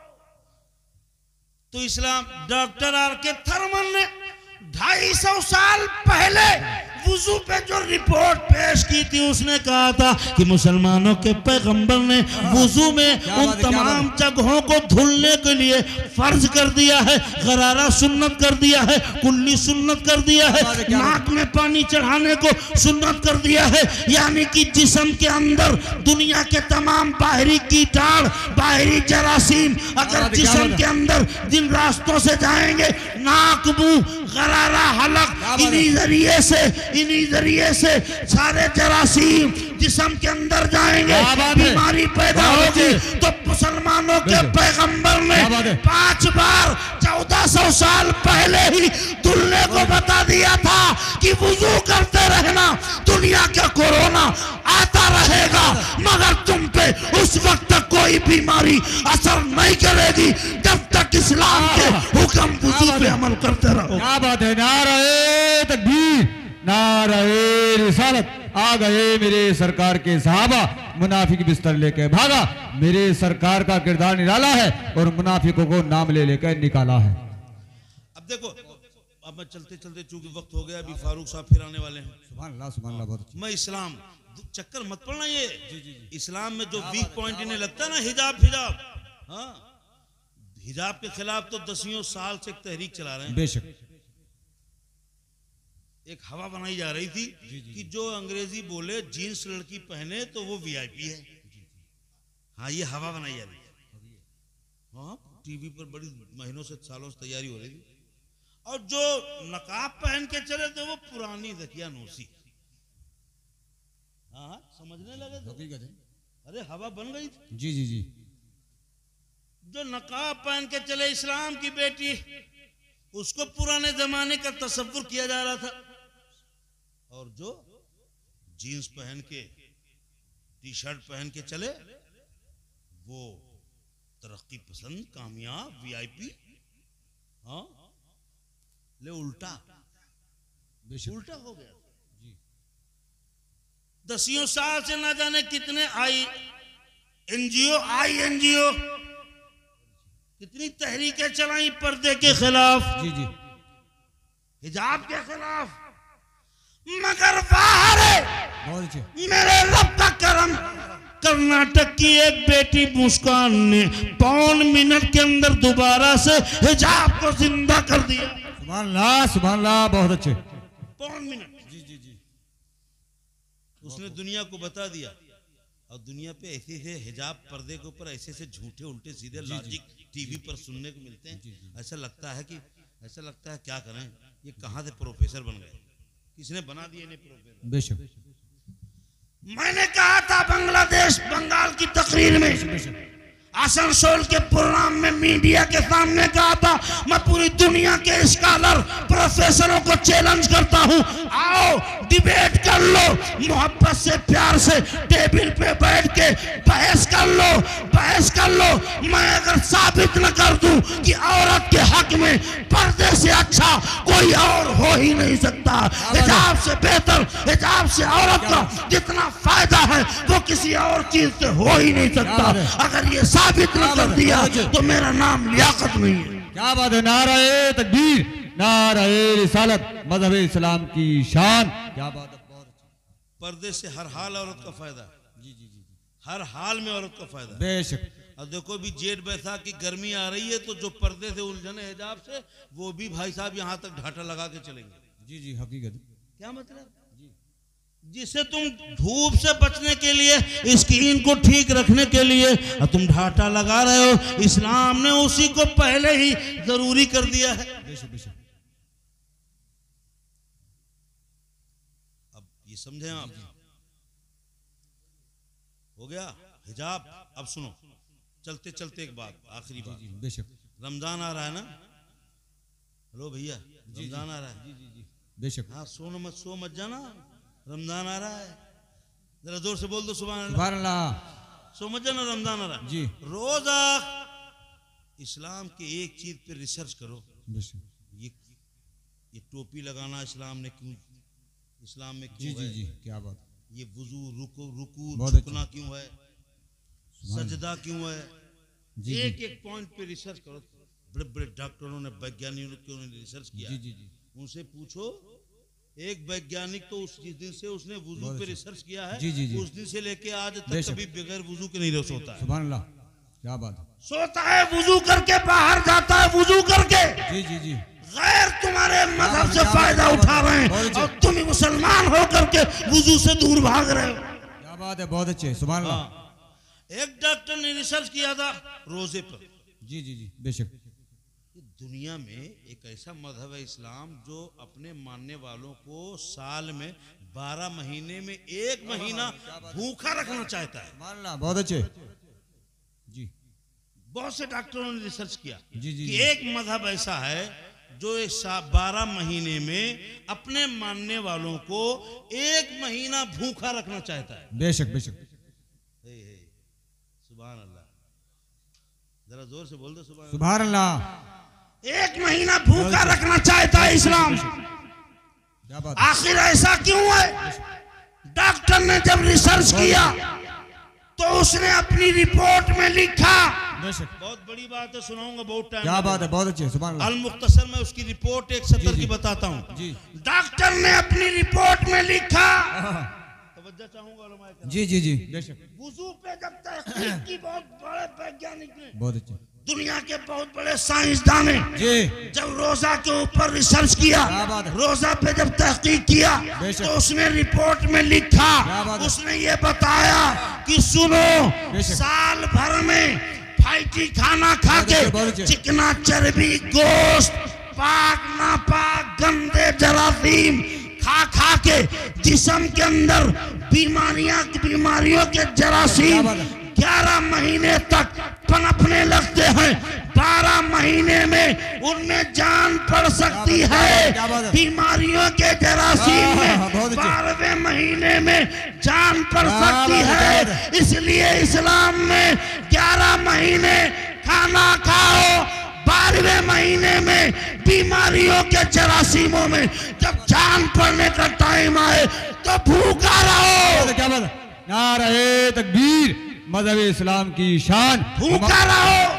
तो Islam, doctor R K Thurman ने ढाई सौ साल पहले वुजू पे जो रिपोर्ट पेश की थी उसने कहा था कि मुसलमानों के पैगंबर ने वुजू में उन तमाम जगहों को धुलने के लिए फर्ज कर दिया है, गरारा सुन्नत कर दिया है, कुल्ली सुन्नत कर दिया है, नाक में पानी चढ़ाने को सुन्नत कर दिया है। यानी कि जिस्म के अंदर दुनिया के तमाम बाहरी कीटाणु, बाहरी जरासीम अगर जिस्म के अंदर जिन रास्तों से जाएंगे, नाक, मुंह, गरारा, हलक, इन्हीं जरिए से इन्हीं जरिए से सारे जरासीम जिस्म के अंदर जाएंगे, बीमारी पैदा होगी। तो मुसलमानों के पैगंबर ने पांच बार चौदह सौ साल पहले ही दुल्हे को बता दिया था कि वुजू करते रहना, दुनिया का कोरोना आता रहेगा मगर तुम पे उस वक्त तक कोई बीमारी असर नहीं करेगी जब तक इस्लाम के हुक्म वुजू पे अमल करते रहो। क्या बात है, नारे तकबीर, नारे रिसालत। आ गए मेरे सरकार के सहाबा, मुनाफिक बिस्तर लेके भागा। मेरे सरकार का किरदार निराला है और मुनाफिकों को नाम ले लेकर निकाला है। अब देखो, अब मैं चलते चलते चूंकि वक्त हो गया, अभी फारूक साहब फिर आने वाले हैं। सुभान अल्लाह, सुभान अल्लाह। बहुत मैं इस्लाम चक्कर मत पड़ना, ये जी, जी, जी। इस्लाम में जो वीक पॉइंट इन्हें लगता है ना, हिजाब हिजाब हाँ हिजाब के खिलाफ तो दसियों साल से एक तहरीक चला रहे हैं। बेशक एक हवा बनाई जा रही थी जी, जी, कि जो अंग्रेजी बोले जीन्स लड़की पहने तो वो वीआईपी है। हाँ, ये हवा बनाई जा रही है। हाँ, टीवी पर बड़ी महीनों से सालों से तैयारी हो रही थी। और जो नकाब पहन के चले थे वो पुरानी दकिया नोसी। हाँ, समझने लगे थे। अरे हवा बन गई थी। जी जी जी। जो नकाब पहन के चले इस्लाम की बेटी, उसको पुराने जमाने का तसव्वुर किया जा रहा था। और जो जीन्स पहन के, टी शर्ट पहन के चले, वो तरक्की पसंद, कामयाब, वीआईपी। हाँ, ले उल्टा उल्टा हो गया जी। दसियों साल से ना जाने कितने आई एनजीओ आई एनजीओ कितनी तहरीकें चलाई पर्दे के खिलाफ, जी जी, हिजाब के खिलाफ, मगर बाहर मेरे रब का करम, कर्नाटक की एक बेटी मुस्कान ने पौन मिनट के अंदर दोबारा से हिजाब को जिंदा कर दिया। सुभान अल्लाह, सुभान अल्लाह। बहुत अच्छे। पौन मिनट जी जी जी। उसने दुनिया को बता दिया। और दुनिया पे ऐसे ऐसे हिजाब पर्दे के ऊपर ऐसे ऐसे झूठे उल्टे सीधे लॉजिक टीवी पर सुनने को मिलते हैं। ऐसा लगता है कि ऐसा लगता है क्या करें, ये कहां से प्रोफेसर बन गए, किसने बना दिए इन्हें प्रोफेसर। बेशक। मैंने कहा था बांग्लादेश बंगाल की तकरीर में, आसनसोल के प्रोग्राम में मीडिया के सामने कहा था, मैं पूरी दुनिया के स्कॉलर प्रोफेसरों को चैलेंज करता हूं, आओ डिबेट कर लो, मोहब्बत से प्यार से टेबल पे बैठ के बहस कर लो, बहस कर लो। मैं अगर साबित न कर दूं कि औरत के हक में पर्दे से अच्छा कोई और हो ही नहीं सकता, हिजाब से बेहतर, हिजाब से औरत का जितना फायदा है वो किसी और चीज से हो ही नहीं सकता। अगर ये साबित न कर दिया तो मेरा नाम लियाकत नहीं है। क्या बात है, नारे तकबीर, नारे रिसालत, मजहब इस्लाम की शान। क्या बात है। पर्दे से हर हाल औरत का फायदा। जी जी जी, हर हाल में औरत का फायदा। बेशक। और देखो भी जेठ बैसाख की गर्मी आ रही है तो जो पर्दे से उलझने हिजाब से, वो भी भाई साहब यहाँ तक ढाटा लगा के चलेंगे। जी जी, हकीकत। क्या मतलब जी, जिससे तुम धूप से बचने के लिए, स्किन को ठीक रखने के लिए तुम ढाटा लगा रहे हो, इस्लाम ने उसी को पहले ही जरूरी कर दिया है। बेशक बेशक। अब ये समझे आप, हो गया हिजाब। अब सुनो, चलते चलते एक बात, आखिरी बात। बेशक। रमजान आ रहा है ना, हेलो भैया, रमजान आ रहा है। जी जी जी, बेशक। हाँ, सोनो मत, सो मत जाना, रमजान आ रहा है। जरा जोर से बोल दो सुभान अल्लाह। सुभान अल्लाह। सो मत जाना, रमजान आ रहा है जी। रोजा इस्लाम के एक चीज पे रिसर्च करो। ये ये टोपी लगाना इस्लाम ने क्यों, इस्लाम में क्यों जी है? जी जी, क्या बात। ये वुजू, रुकू रुकू बहुत झुकना क्यों है, सजदा क्यों है, जी एक जी। एक पॉइंट पे रिसर्च करो। बड़े बड़े डॉक्टरों ने, वैज्ञानिकों ने रिसर्च किया। जी जी जी। उनसे पूछो एक वैज्ञानिक तो उस जिस दिन से उसने वुजू पे रिसर्च किया है, जी, जी, जी। उस दिन से लेके आज तक बेशक। कभी बगैर वुजू के नहीं रह सोता है। सुभान अल्लाह, क्या बात है। सोता है वुजू करके, बाहर जाता है वुजू करके। जी जी जी, गैर तुम्हारे मजहब से फायदा उठा रहे हैं और तुम मुसलमान हो करके वुजू से दूर भाग रहे हो। क्या बात है, बहुत अच्छे, सुभान अल्लाह। हाँ। एक डॉक्टर ने रिसर्च किया था रोजे पर। जी जी जी, बेशक। दुनिया में एक ऐसा मजहब है इस्लाम जो अपने मानने वालों को साल में बारह महीने में एक महीना भूखा रखना चाहता है। सुभान अल्लाह, बहुत अच्छे। जी, बहुत से डॉक्टरों ने रिसर्च किया जी, जी, कि जी। एक मजहब ऐसा है जो एक बारह महीने में अपने मानने वालों को एक महीना भूखा रखना चाहता है। बेशक बेशक। हे, हे, सुभान अल्लाह, जरा जोर से बोल दो सुभान सुभान अल्लाह। एक महीना भूखा रखना चाहता है इस्लाम। क्या बात, आखिर ऐसा क्यों है? डॉक्टर ने जब रिसर्च किया तो उसने अपनी रिपोर्ट में लिखा, बेशक। बहुत बड़ी बात है, सुनाऊंगा बहुत टाइम। क्या बात है, बहुत अच्छे, सुभान अल्लाह। अल मुख्तसर में उसकी रिपोर्ट एक सत्तर जी, जी। की बताता हूँ। जी। डॉक्टर ने अपनी रिपोर्ट में लिखा, तवज्जो चाहूंगा उलमाए कराम। जी जी जी, बेशक। वुजू पे जब तहकीक की बहुत बड़े वैज्ञानिक ने, बहुत अच्छे, दुनिया के बहुत बड़े साइंसदान ने जी। जब रोजा के ऊपर रिसर्च किया, क्या बात है। रोजा पे जब तहकीक किया बेशक। तो उसने रिपोर्ट में लिखा, क्या बात है। उसने ये बताया कि सुनो, बेशक। साल भर में फाइटी खाना खा बहुत अच्छे, बहुत के, अच्छे। चिकना चर्बी गोश्त पाक नापाक गंदे जरासीम खा खा के जिस्म के अंदर बीमारियां बीमारियों के जरासीम क्या बात है। ग्यारह महीने तक पनपने लगते हैं। बारह महीने में उनमें जान पड़ सकती क्या बात है। है, क्या बात है। बीमारियों के जरासीम हाँ, में हाँ, बहुत अच्छे। बारहवें महीने में जान पड़ क्या सकती बात है, है। क्या बात इसलिए इस्लाम में ग्यारह महीने खाना खाओ, बारहवें महीने में बीमारियों के जरासीमों में जब जान पड़ने का टाइम आए तो भूखा रहो। क्या बात है, नारे तकबीर, मजहब इस्लाम की शान। भूखा रहो।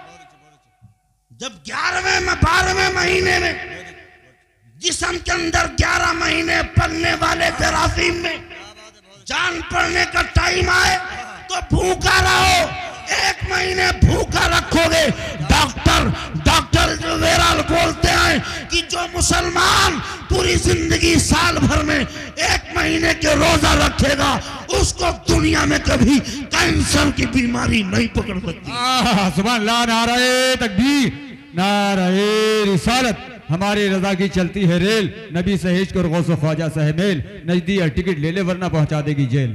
जब ग्यारहवें में बारहवें महीने में जिस्म के अंदर ग्यारह महीने पलने वाले जरासीम में जान पड़ने का टाइम आए तो भूखा रहो। एक महीने भूखा रखोगे। डॉक्टर डॉक्टर जो वेराल बोलते हैं कि जो मुसलमान पूरी जिंदगी साल भर में एक महीने के रोजा रखेगा उसको दुनिया में कभी कैंसर की बीमारी नहीं पकड़ सकती। आह, सुभान अल्लाह, नारे तकबीर, नारे रिसालत। हमारी रजा की चलती है रेल, नबी सहेज कर गौसो ख्वाजा सहमेल, नजदीक टिकट ले ले वरना पहुंचा देगी जेल।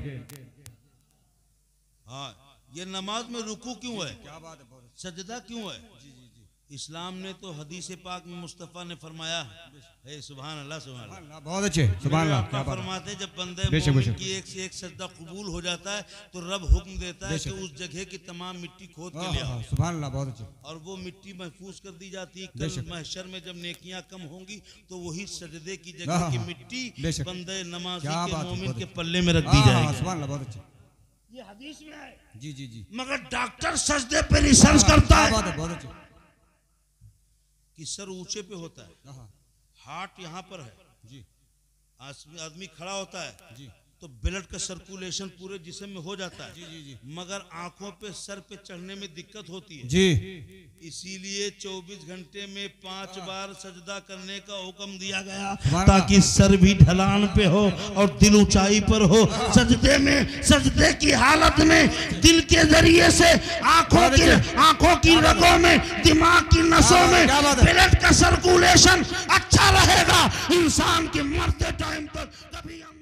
हाँ, ये नमाज में रुकू क्यों है? क्या बात है, सजदा क्यों है? जी, जी, जी। इस्लाम ने तो हदीस पाक में मुस्तफ़ा ने फरमाया है, सुभान अल्लाह सुभान अल्लाह। बहुत अच्छे, सुभान अल्लाह, क्या बात है। फरमाते जब बंदे बेशक, मोमिन बेशक। की एक से एक सजदा कबूल हो जाता है तो रब हुक्म देता है कि उस जगह की तमाम मिट्टी खोद के ले आओ। सुभान अल्लाह, बहुत अच्छे। और वो मिट्टी महफूज कर दी जाती है। बेशक। कल महशर में जब नेकियां कम होंगी तो वही सजदे की हाँ, जगह की हाँ, मिट्टी बेशक। बंदे नमाजी क्या के बात है, मोमिन बहुत के अच्छे। पल्ले में रख दी आह, जाएगी। सुभान अल्लाह, बहुत अच्छे। ये हदीस में है। जी जी जी, मगर डॉक्टर सजदे पे रिसर्च करता क्या है बात है, बहुत अच्छे। कि सर ऊंचे पे होता है, आहा, हार्ट यहाँ पर है, जी आदमी आदमी खड़ा होता है जी तो ब्लड का सर्कुलेशन पूरे जिस्म में हो जाता है। जी जी जी मगर आंखों पे सर पे चढ़ने में दिक्कत होती है। जी, इसीलिए चौबीस घंटे में पांच बार सजदा करने का हुक्म दिया गया सुभान ताकि सर भी ढलान पे हो और दिल ऊंचाई पर हो। सजदे में सजदे की हालत में दिल के जरिए से आंखों की आंखों की रगों में दिमाग की नसों में क्या बात है। ब्लड का सर्कुलेशन अच्छा रहेगा। इंसान के मरते टाइम पर कभी